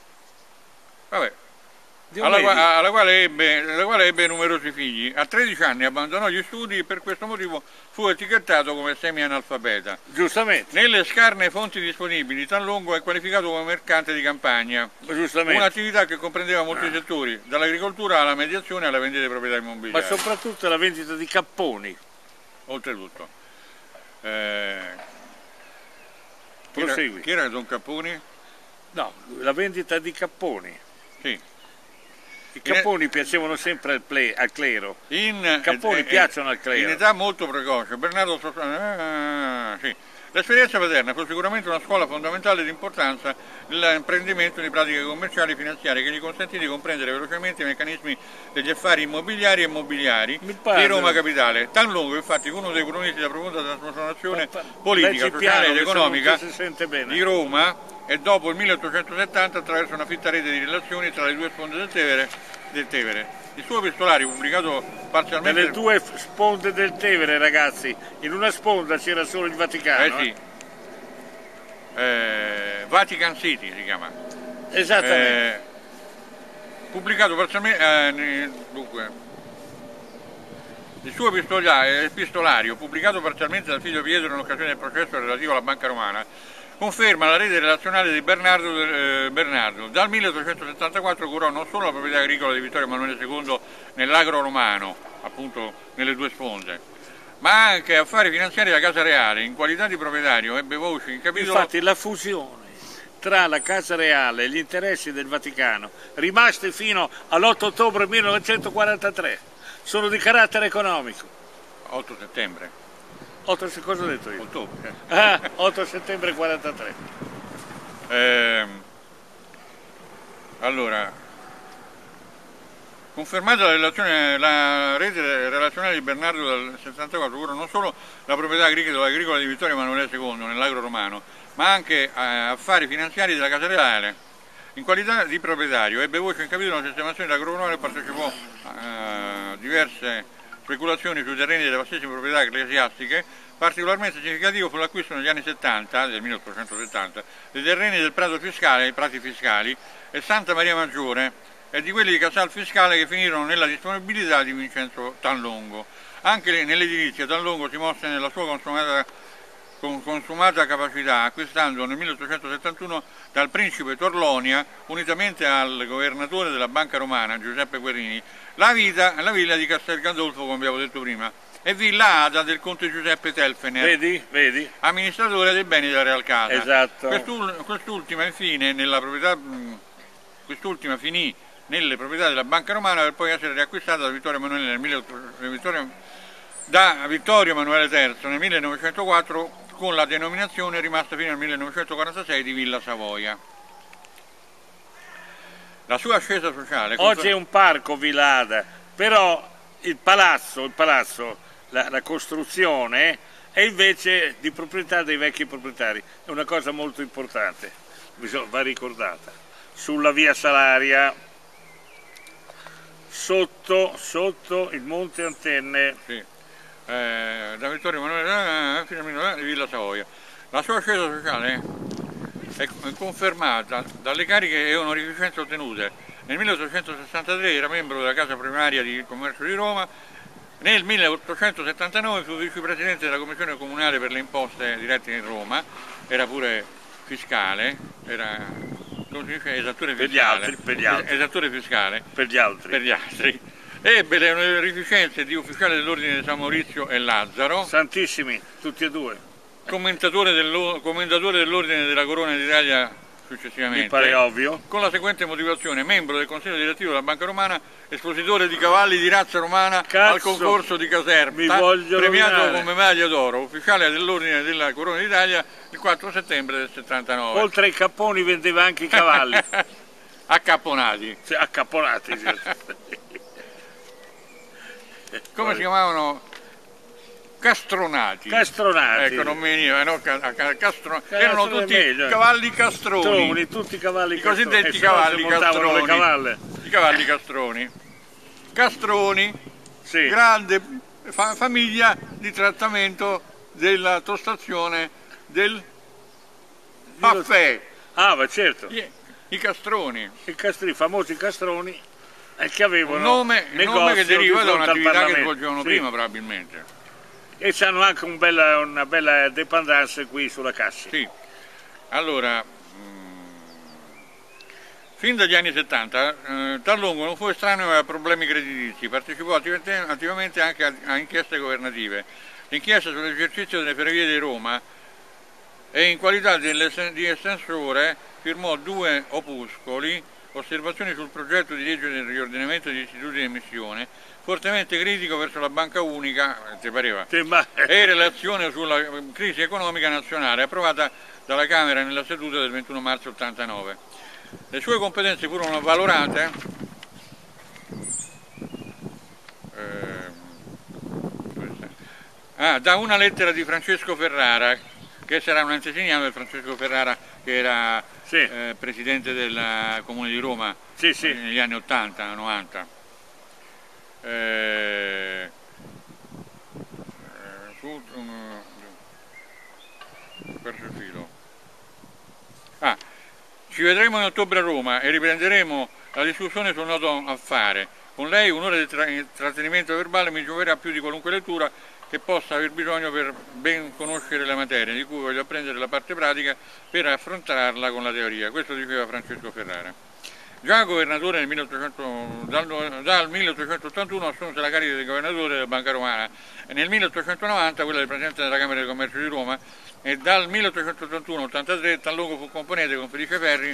Vabbè. Alla, alla, quale ebbe, alla quale ebbe numerosi figli. A tredici anni abbandonò gli studi e per questo motivo fu etichettato come semi-analfabeta. Giustamente. Nelle scarne fonti disponibili, Tanlongo è qualificato come mercante di campagna. Giustamente. Un'attività che comprendeva molti ah. settori, dall'agricoltura alla mediazione alla vendita di proprietà immobiliari. Ma soprattutto la vendita di capponi. oltretutto. Eh, chi, era, chi era Don Capponi? No, la vendita di capponi. Sì. I capponi in, piacevano sempre al, ple, al clero. In, I capponi eh, piacciono al clero. In età molto precoce, Bernardo ah, sì. L'esperienza paterna fu sicuramente una scuola fondamentale di importanza nell'apprendimento di pratiche commerciali e finanziarie che gli consentì di comprendere velocemente i meccanismi degli affari immobiliari e immobiliari di Roma Capitale. Tanlongo infatti fu uno dei protagonisti della profonda trasformazione politica, sociale ed economica di Roma e dopo il milleottocentosettanta attraverso una fitta rete di relazioni tra le due sponde del Tevere. Del Tevere. Il suo epistolario, pubblicato parzialmente... Nelle due sponde del Tevere, ragazzi, in una sponda c'era solo il Vaticano. Eh sì. Eh? Eh, Vatican City si chiama. Esattamente. Eh, pubblicato parzialmente... Eh, dunque, il suo epistolario, epistolario, pubblicato parzialmente dal figlio Pietro in occasione del processo relativo alla Banca Romana, conferma la rete relazionale di Bernardo, eh, Bernardo. Dal milleottocentosettantaquattro curò non solo la proprietà agricola di Vittorio Emanuele secondo nell'agro romano, appunto nelle due sponde, ma anche affari finanziari da Casa Reale. In qualità di proprietario ebbe voci in capitolo... Infatti la fusione tra la Casa Reale e gli interessi del Vaticano, rimaste fino all'otto ottobre millenovecentoquarantatré, sono di carattere economico. otto settembre. otto, cosa ho detto io? Ottobre. Ah, otto settembre quarantatré. Eh, allora, confermata la, relazione, la rete relazionale di Bernardo dal sessantaquattro, curò non solo la proprietà agricola, agricola di Vittorio Emanuele secondo nell'agro romano, ma anche eh, affari finanziari della Casa Reale. In qualità di proprietario ebbe voce in capitolo nella sistemazione dell'agro e partecipò a eh, diverse speculazioni sui terreni delle vastissime proprietà ecclesiastiche. Particolarmente significativo fu l'acquisto negli anni settanta, del milleottocentosettanta, dei terreni del Prato Fiscale, Prati Fiscali e Santa Maria Maggiore e di quelli di Casal Fiscale che finirono nella disponibilità di Vincenzo Tanlongo. Anche nell'edilizia Tanlongo si mosse nella sua consumata, con consumata capacità, acquistando nel milleottocentosettantuno dal principe Torlonia, unitamente al governatore della Banca Romana, Giuseppe Guerrini, la, vita, la villa di Castel Gandolfo, come abbiamo detto prima, e Villa Ada del conte Giuseppe Telfener, vedi, vedi? amministratore dei beni della Real Casa. Esatto. Quest'ultima infine nella proprietà, quest'ultima finì nelle proprietà della Banca Romana per poi essere riacquistata da Vittorio Emanuele nel milleottocentoquattro, da Vittorio Emanuele terzo nel millenovecentoquattro, con la denominazione rimasta fino al millenovecentoquarantasei di Villa Savoia. La sua ascesa sociale... Oggi è un parco Villa Ada, però il palazzo, il palazzo la, la costruzione è invece di proprietà dei vecchi proprietari. È una cosa molto importante, va ricordata. Sulla via Salaria, sotto, sotto il Monte Antenne. Sì. Eh, da Vittorio Emanuele fino a Villa Savoia. La sua ascesa sociale è confermata dalle cariche e onorificenze ottenute. Nel milleottocentosessantatré era membro della Casa Primaria di Commercio di Roma, nel milleottocentosettantanove fu vicepresidente della Commissione Comunale per le imposte dirette in Roma, era pure fiscale, era come si dice, esattore fiscale, per gli altri, per gli altri. esattore fiscale per gli altri. Per gli altri. Ebbe le onorificenze di ufficiale dell'Ordine di San Maurizio e Lazzaro, santissimi, tutti e due, commentatore dell'Ordine della Corona d'Italia successivamente. Mi pare ovvio. Con la seguente motivazione: membro del Consiglio direttivo della Banca Romana, espositore di cavalli di razza romana. Cazzo, al concorso di Caserta, premiato rovinare. Come medaglia d'oro, ufficiale dell'Ordine della Corona d'Italia il quattro settembre del settantanove. Oltre ai capponi vendeva anche i cavalli. Accapponati. Sì, accapponati, sì. Come si chiamavano? Castronati. Castronati. Ecco, non mi veniva, no? Castro... Erano tutti meglio. Cavalli castroni. Castroni, tutti cavalli I cosiddetti cavalli castroni. Le cavalle. I cavalli castroni. Castroni, sì. Grande fa famiglia di trattamento della tostazione del caffè. Ah, ma certo. I, i castroni. I castri, i famosi castroni che avevano un nome, un nome che deriva da un'attività che svolgevano sì. prima probabilmente. E hanno anche un bella, una bella dépendance qui sulla Cassa. Sì, allora, mh, fin dagli anni settanta eh, Tanlongo non fu estraneo a problemi creditizi, partecipò attivamente anche a, a inchieste governative. l'inchiesta sull'esercizio delle ferrovie di Roma e in qualità di estensore firmò due opuscoli, osservazioni sul progetto di legge del riordinamento degli istituti di emissione, fortemente critico verso la banca unica, ti pareva, e relazione sulla crisi economica nazionale, approvata dalla Camera nella seduta del ventuno marzo ottantanove. Le sue competenze furono valorate eh, ah, da una lettera di Francesco Ferrara, che sarà un antesignano del Francesco Ferrara che era sì. eh, presidente del Comune di Roma sì, sì. negli anni ottanta novanta. Eh, su, um, perso il filo. Ah, ci vedremo in ottobre a Roma e riprenderemo la discussione sul noto affare. Con lei un'ora di tra trattenimento verbale mi gioverà più di qualunque lettura che possa aver bisogno per ben conoscere la materia, di cui voglio apprendere la parte pratica per affrontarla con la teoria. Questo diceva Francesco Ferrara. Già governatore nel milleottocento, dal, dal milleottocentottantuno assunse la carica di governatore della Banca Romana e nel milleottocentonovanta quella del Presidente della Camera di Commercio di Roma e dal milleottocentottantuno ottantatré tallogo fu componente con Felice Ferri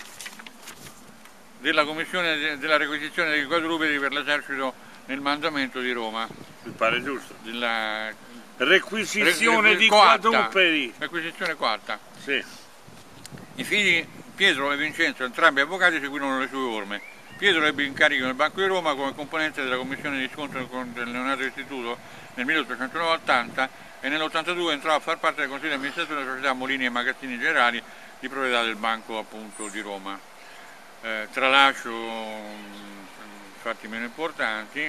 della Commissione della requisizione dei quadrupedi per l'esercito nel mandamento di Roma. Mi pare giusto. Della requisizione di quadrupedi. Requisizione quarta. Sì. I figli Pietro e Vincenzo, entrambi avvocati, seguirono le sue orme. Pietro ebbe incarico nel Banco di Roma come componente della commissione di scontro del neonato istituto nel milleottocentottanta e nell'ottantadue entrò a far parte del consiglio di amministrazione della società Molini e Magazzini Generali di proprietà del Banco appunto di Roma. Eh, tralascio mh, fatti meno importanti.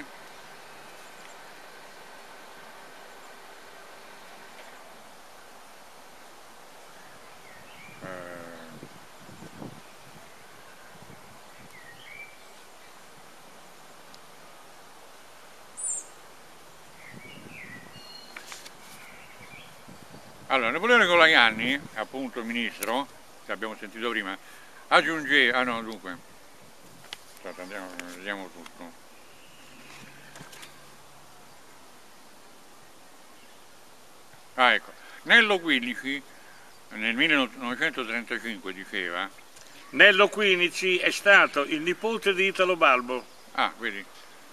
Eh, Allora, Napoleone Colajanni, appunto ministro, che abbiamo sentito prima, aggiungeva, ah no, dunque, aspetta, andiamo, vediamo tutto. Ah, ecco, Nello Quinici, nel millenovecentotrentacinque diceva... Nello Quinici è stato il nipote di Italo Balbo. Ah, vedi,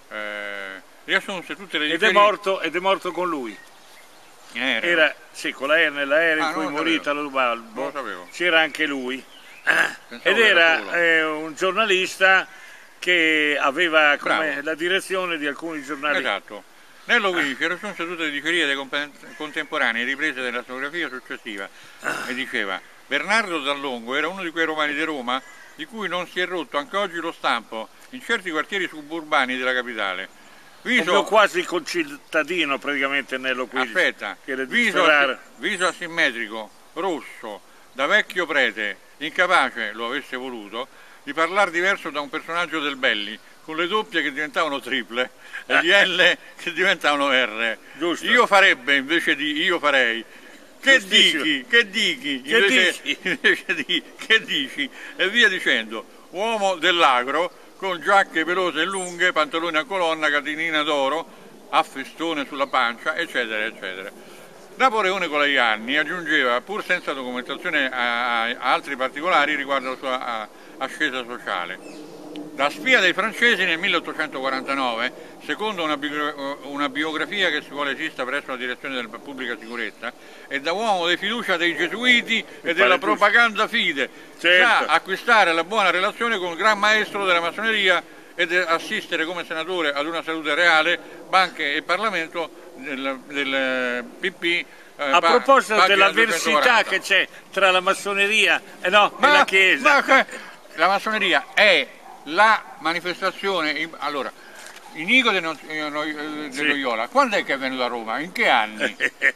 eh, riassunse tutte le ed è, morto, ed è morto con lui. In aereo? Era, sì, con l'aereo, nell'aereo ah, in cui morì Italo Balbo, c'era anche lui. Pensavo ed era eh, un giornalista che aveva come la direzione di alcuni giornali. Esatto. Nello Quinici ah. riassunse tutte le dicerie dei contemporanei riprese della storiografia successiva ah. e diceva: Bernardo Dall'Ongo era uno di quei romani di Roma di cui non si è rotto anche oggi lo stampo in certi quartieri suburbani della capitale. Viso quasi concittadino praticamente Nello Quinici. Aspetta, viso, viso asimmetrico, rosso, da vecchio prete, incapace, lo avesse voluto, di parlare diverso da un personaggio del Belli, con le doppie che diventavano triple e gli L che diventavano R. Giusto. Io farebbe invece di io farei. Che dici? Che dichi? Che invece, dici? Invece di che dici? E via dicendo. Uomo dell'agro, con giacche pelose e lunghe, pantaloni a colonna, catenina d'oro, a festone sulla pancia, eccetera, eccetera. Napoleone Colajanni aggiungeva, pur senza documentazione a, a altri particolari riguardo alla sua a, ascesa sociale. Da spia dei francesi nel milleottocentoquarantanove, secondo una, bio, una biografia che si vuole esista presso la direzione della pubblica sicurezza, e da uomo di fiducia dei gesuiti e della propaganda fide, certo. sa acquistare la buona relazione con il gran maestro della massoneria ed assistere come senatore ad una salute reale, banche e Parlamento del, del P P. Eh, a proposito dell'avversità che c'è tra la massoneria eh no, ma, e la Chiesa. Ma, la massoneria è la manifestazione, allora, Inigo de, de sì. Loyola, quando è che è venuto a Roma? In che anni?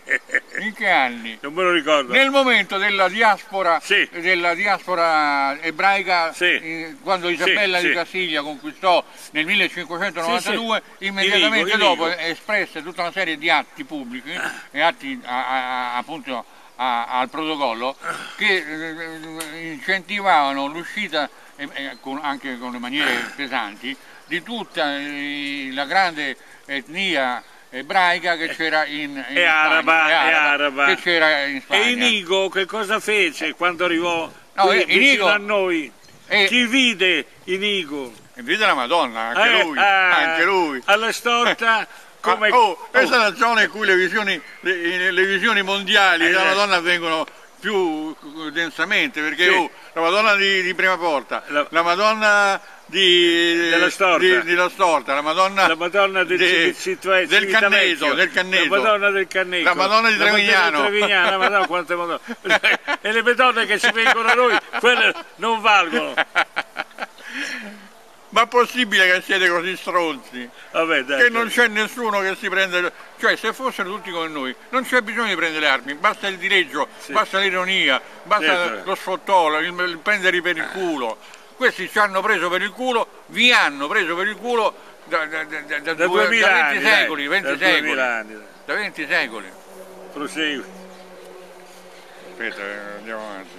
In che anni? Non me lo ricordo. Nel momento della diaspora, sì. della diaspora ebraica, sì. eh, quando Isabella sì, di sì. Castiglia conquistò nel millecinquecentonovantadue, sì, sì. immediatamente Inigo, dopo Inigo. espresse tutta una serie di atti pubblici e atti a, a, appunto a, al protocollo che eh, incentivavano l'uscita E, e con, anche con le maniere pesanti di tutta eh, la grande etnia ebraica che c'era in, in e araba, Spagna, e araba, che c'era in Spagna. E Inigo che cosa fece quando arrivò no, qui, Inigo, vicino a noi? E, Chi vide Inigo? Vide la Madonna, anche eh, lui, ah, anche lui. Alla storta come... Ah, oh, questa oh. è la zona in cui le visioni, le, le visioni mondiali eh, della Madonna avvengono più densamente, perché sì. oh, la Madonna di, di Prima Porta, la, la Madonna di, della storta. Di, di la storta, la Madonna, la Madonna del, de, Citue, del, Canneto, del Canneto, la Madonna del Canneto, la Madonna di Trevignano, la Trevignano, la Madonna, quante Madonna. E le Madonne che ci vengono a noi, quelle non valgono. Ma è possibile che siete così stronzi? Vabbè, dai, che dai. non c'è nessuno che si prende... Cioè, se fossero tutti come noi, non c'è bisogno di prendere le armi, basta il dileggio, sì. basta l'ironia, basta sì, lo sfottolo, il, il prenderli per il culo. Questi ci hanno preso per il culo, vi hanno preso per il culo da, da, da, da, da, da, due, da venti anni, secoli, dai, venti da secoli. Anni. Da venti secoli. Prosegui. Aspetta, andiamo avanti.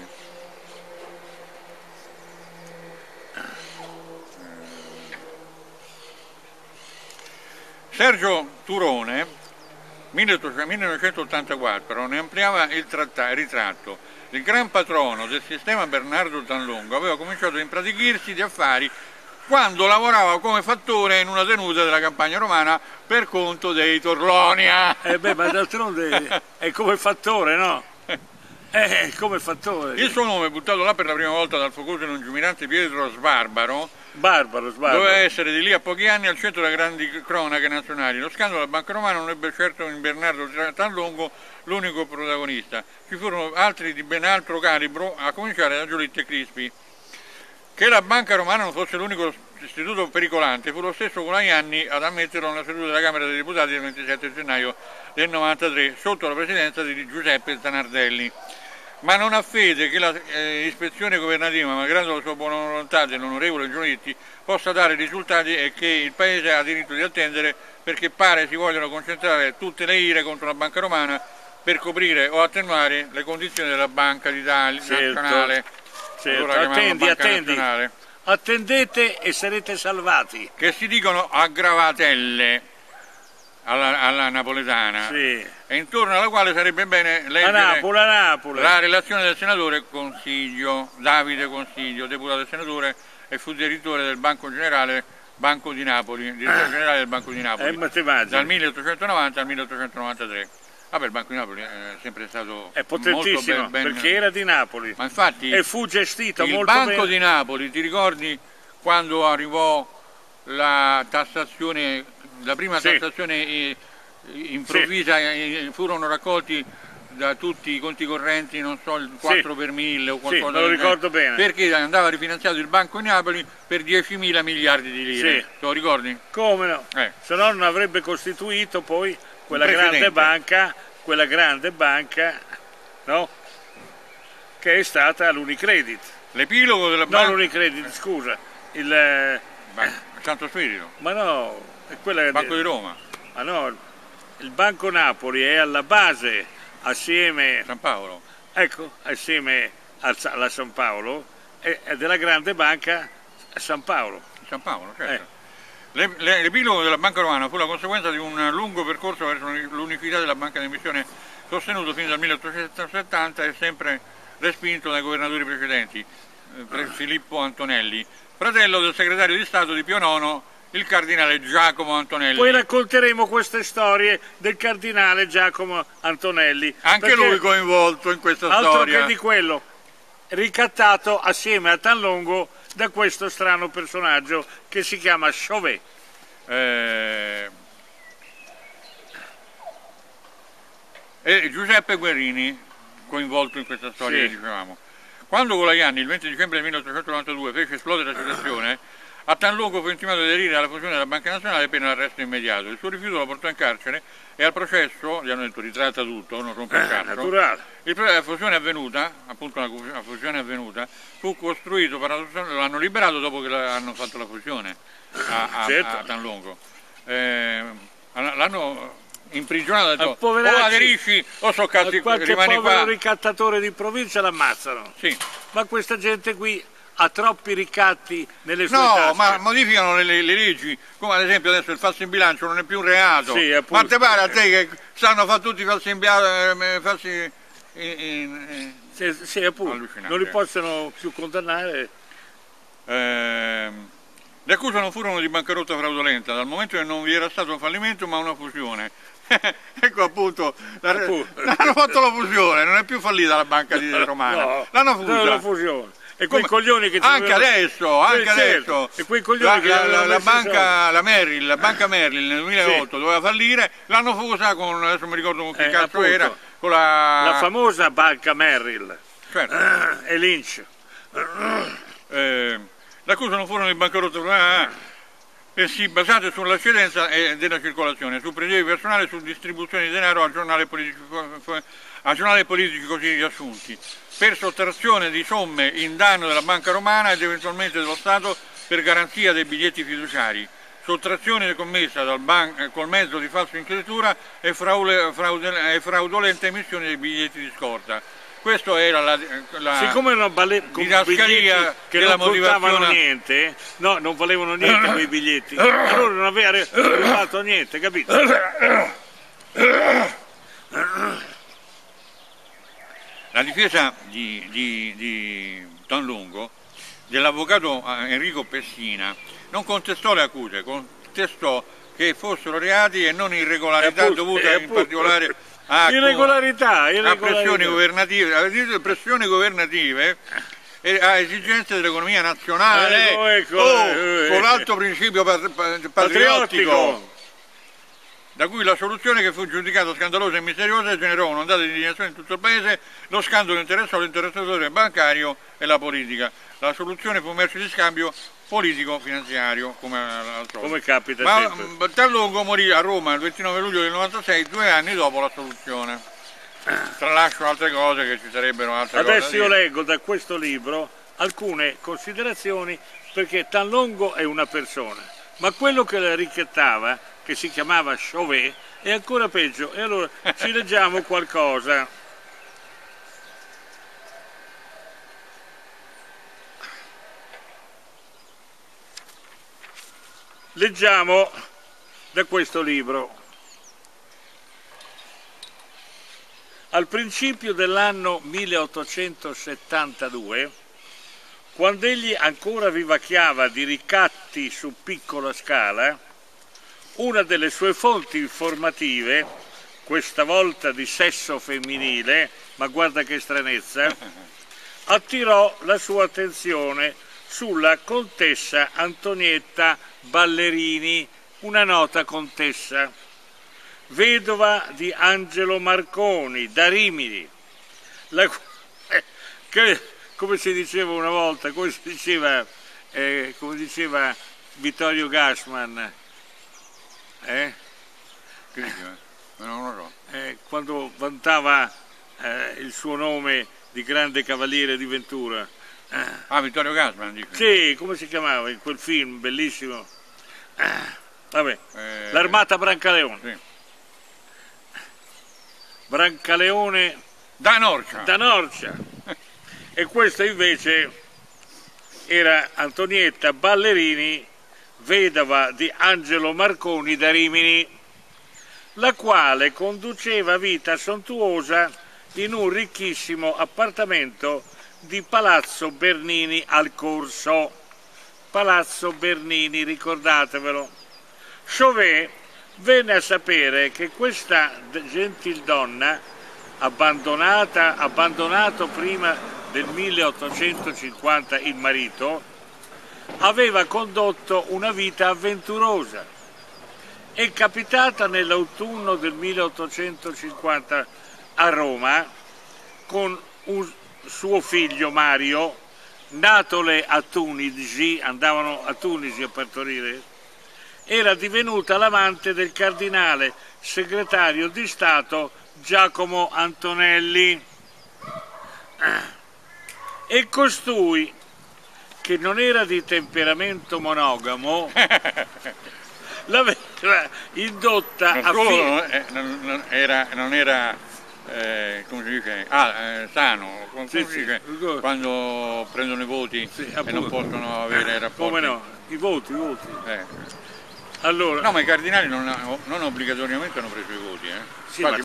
Sergio Turone, millenovecentottantaquattro, ne ampliava il, il ritratto. Il gran patrono del sistema Bernardo Tanlongo aveva cominciato a impratichirsi di affari quando lavorava come fattore in una tenuta della campagna romana per conto dei Torlonia. Eh beh, ma d'altronde è come fattore, no? È come fattore. Il suo nome, buttato là per la prima volta dal focoso e lungimirante Pietro Sbarbaro, Barbaro, Sbarbaro. doveva essere di lì a pochi anni al centro delle grandi cronache nazionali. Lo scandalo della Banca Romana non ebbe certo in Bernardo Tanlongo l'unico protagonista. Ci furono altri di ben altro calibro, a cominciare da Giolitti e Crispi. Che la Banca Romana non fosse l'unico istituto pericolante fu lo stesso Colaianni ad ammetterlo nella seduta della Camera dei Deputati del ventisette gennaio del novantatré, sotto la presidenza di Giuseppe Zanardelli. Ma non ha fede che l'ispezione eh, governativa, malgrado la sua buona volontà dell'onorevole Giolitti, possa dare risultati e che il Paese ha diritto di attendere, perché pare si vogliono concentrare tutte le ire contro la Banca Romana per coprire o attenuare le condizioni della Banca d'Italia certo, nazionale. Certo. Attendi, attendi. Nazionale. Attendete e sarete salvati. Che si dicono aggravatelle. Alla, alla napoletana, sì. E intorno alla quale sarebbe bene leggere a Napoli, a Napoli. la relazione del senatore Consiglio, Davide Consiglio, deputato e senatore, e fu direttore del Banco Generale Banco di Napoli, direttore ah. generale del Banco di Napoli, eh, dal milleottocentonovanta al milleottocentonovantatré. Vabbè, il Banco di Napoli è sempre stato è potentissimo, molto ben, ben... perché era di Napoli, ma infatti e fu gestito il molto Banco bene. di Napoli, ti ricordi quando arrivò la tassazione, la prima sì. tassazione improvvisa, sì. furono raccolti da tutti i conti correnti, non so, il quattro sì. per mille o qualcosa, sì, me lo ricordo bene, perché andava rifinanziato il Banco di Napoli per diecimila miliardi di lire, sì. te lo ricordi? Come no? Eh. Se no non avrebbe costituito poi quella grande banca, quella grande banca, no? Che è stata l'Unicredit. L'epilogo della banca... No, l'Unicredit, scusa, il... Banco. Santo Spirito. Ma no, è quella Banco di Roma. Ma no, il Banco Napoli è alla base, assieme San Paolo. Ecco, assieme alla San Paolo, è della grande banca San Paolo. San Paolo, certo. Eh. L'epilogo della Banca Romana fu la conseguenza di un lungo percorso verso l'unicità della banca d'emissione sostenuto fino al milleottocentosettanta e sempre respinto dai governatori precedenti, eh, Filippo Antonelli, fratello del segretario di Stato di Pio nono, il cardinale Giacomo Antonelli. Poi racconteremo queste storie del cardinale Giacomo Antonelli. Anche lui coinvolto in questa altro storia. Altro che di quello, ricattato assieme a Tanlongo da questo strano personaggio che si chiama Chauvet. Eh... E Giuseppe Guerrini, coinvolto in questa storia, sì. dicevamo. Quando Colaianni, il venti dicembre del milleottocentonovantadue, fece esplodere la situazione, a Tanlongo fu intimato di aderire alla fusione della Banca Nazionale pena l'arresto immediato. Il suo rifiuto lo portò in carcere e al processo, gli hanno detto ritratta tutto, non rompe il cazzo. Naturale. Il, la fusione avvenuta, appunto la fusione avvenuta, fu costruito, l'hanno liberato dopo che hanno fatto la fusione a, a, certo. a Tanlongo. Eh, l'hanno imprigionato, ha detto o aderisci o so cazzi, qualche rimani povero qua. Ricattatore di provincia l'ammazzano. Sì. Ma questa gente qui ha troppi ricatti nelle sue no, tasche. ma modificano le, le, le leggi, come ad esempio adesso il falso in bilancio non è più un reato. Sì, ma te pare a te che stanno a fare tutti i falsi in bilancio, falsi in, in, in... Sì, sì, appunto, non li possono più condannare. Eh, le accuse non furono di bancarotta fraudolenta, dal momento che non vi era stato un fallimento ma una fusione. Ecco appunto, appunto. Hanno fatto la fusione, non è più fallita la banca di romana, no, l'hanno fusa. La fusione. E quei Come? coglioni che anche avevano... adesso, anche certo. adesso. E quei coglioni la, che la, la, banca, la, Merrill, la banca Merrill nel duemilaotto sì. doveva fallire, l'hanno fusa con, adesso mi ricordo con che eh, cazzo appunto, era, con la... la famosa banca Merrill, certo. uh, e Lynch. Eh, l'accusa non furono di bancarotta, eh sì, basate sulla scedenza della circolazione, su prelievi personali, su distribuzione di denaro a giornali politici, a giornali politici così riassunti, per sottrazione di somme in danno della banca romana ed eventualmente dello Stato per garanzia dei biglietti fiduciari, sottrazione commessa dal ban col mezzo di falsa increditura e, fraude, fraude, e fraudolenta emissione dei biglietti di scorta. Questa era la, la siccome erano didascalia che della non motivazione. Niente, no, non valevano niente quei biglietti, allora non aveva fatto niente, capito? La difesa di, di, di Don Lungo, dell'avvocato Enrico Pessina, non contestò le accuse, contestò che fossero reati e non irregolarità dovute in particolare a, irregolarità, irregolarità. a pressioni governative, pressioni governative e a esigenze dell'economia nazionale, ecco, ecco, oh, ecco, con l'alto principio patriottico, patriottico, da cui la soluzione, che fu giudicata scandalosa e misteriosa, generò un'ondata di indignazione in tutto il paese. Lo scandalo interessò l'interlocutore bancario e la politica. La soluzione fu merce di scambio politico-finanziario, come al solito. Come capita Ma sempre. Talongo morì a Roma il ventinove luglio del novantasei, due anni dopo la soluzione. Tralascio altre cose che ci sarebbero altre Adesso cose. Adesso io leggo da questo libro alcune considerazioni, perché Talongo è una persona, ma quello che la richettava, che si chiamava Chauvet, è ancora peggio. E allora ci leggiamo qualcosa. Leggiamo da questo libro. Al principio dell'anno milleottocentosettantadue, quando egli ancora vivacchiava di ricatti su piccola scala, una delle sue fonti informative, questa volta di sesso femminile, ma guarda che stranezza, attirò la sua attenzione sulla contessa Antonietta Ballerini, una nota contessa, vedova di Angelo Marconi da Rimini, la, eh, che, come si diceva una volta, come si diceva, eh, come diceva Vittorio Gassman, eh? Non lo so. Eh, quando vantava eh, il suo nome di grande cavaliere di Ventura. Eh. Ah, Vittorio Gassman, dico. Sì, come si chiamava in quel film bellissimo? Eh, vabbè, eh, l'Armata Brancaleone. Sì. Brancaleone da Norcia. Da Norcia. E questa invece era Antonietta Ballerini, vedova di Angelo Marconi da Rimini, la quale conduceva vita sontuosa in un ricchissimo appartamento di Palazzo Bernini al Corso. Palazzo Bernini, ricordatevelo. Chauvet venne a sapere che questa gentildonna, abbandonata, abbandonato prima del milleottocentocinquanta il marito, aveva condotto una vita avventurosa. È capitata nell'autunno del milleottocentocinquanta a Roma con un suo figlio Mario, natole a Tunisi, andavano a Tunisi a partorire, era divenuta l'amante del cardinale segretario di Stato Giacomo Antonelli. E costui, che non era di temperamento monogamo, l'aveva indotta non a solo, eh, non, non era, non era eh, come si dice, ah, eh, sano, confusi sì, sì. Che quando prendono i voti sì, e non possono avere rapporti. Come no? I voti, i voti. Eh. Allora. No, ma i cardinali non, non obbligatoriamente hanno preso i voti, eh. Sì,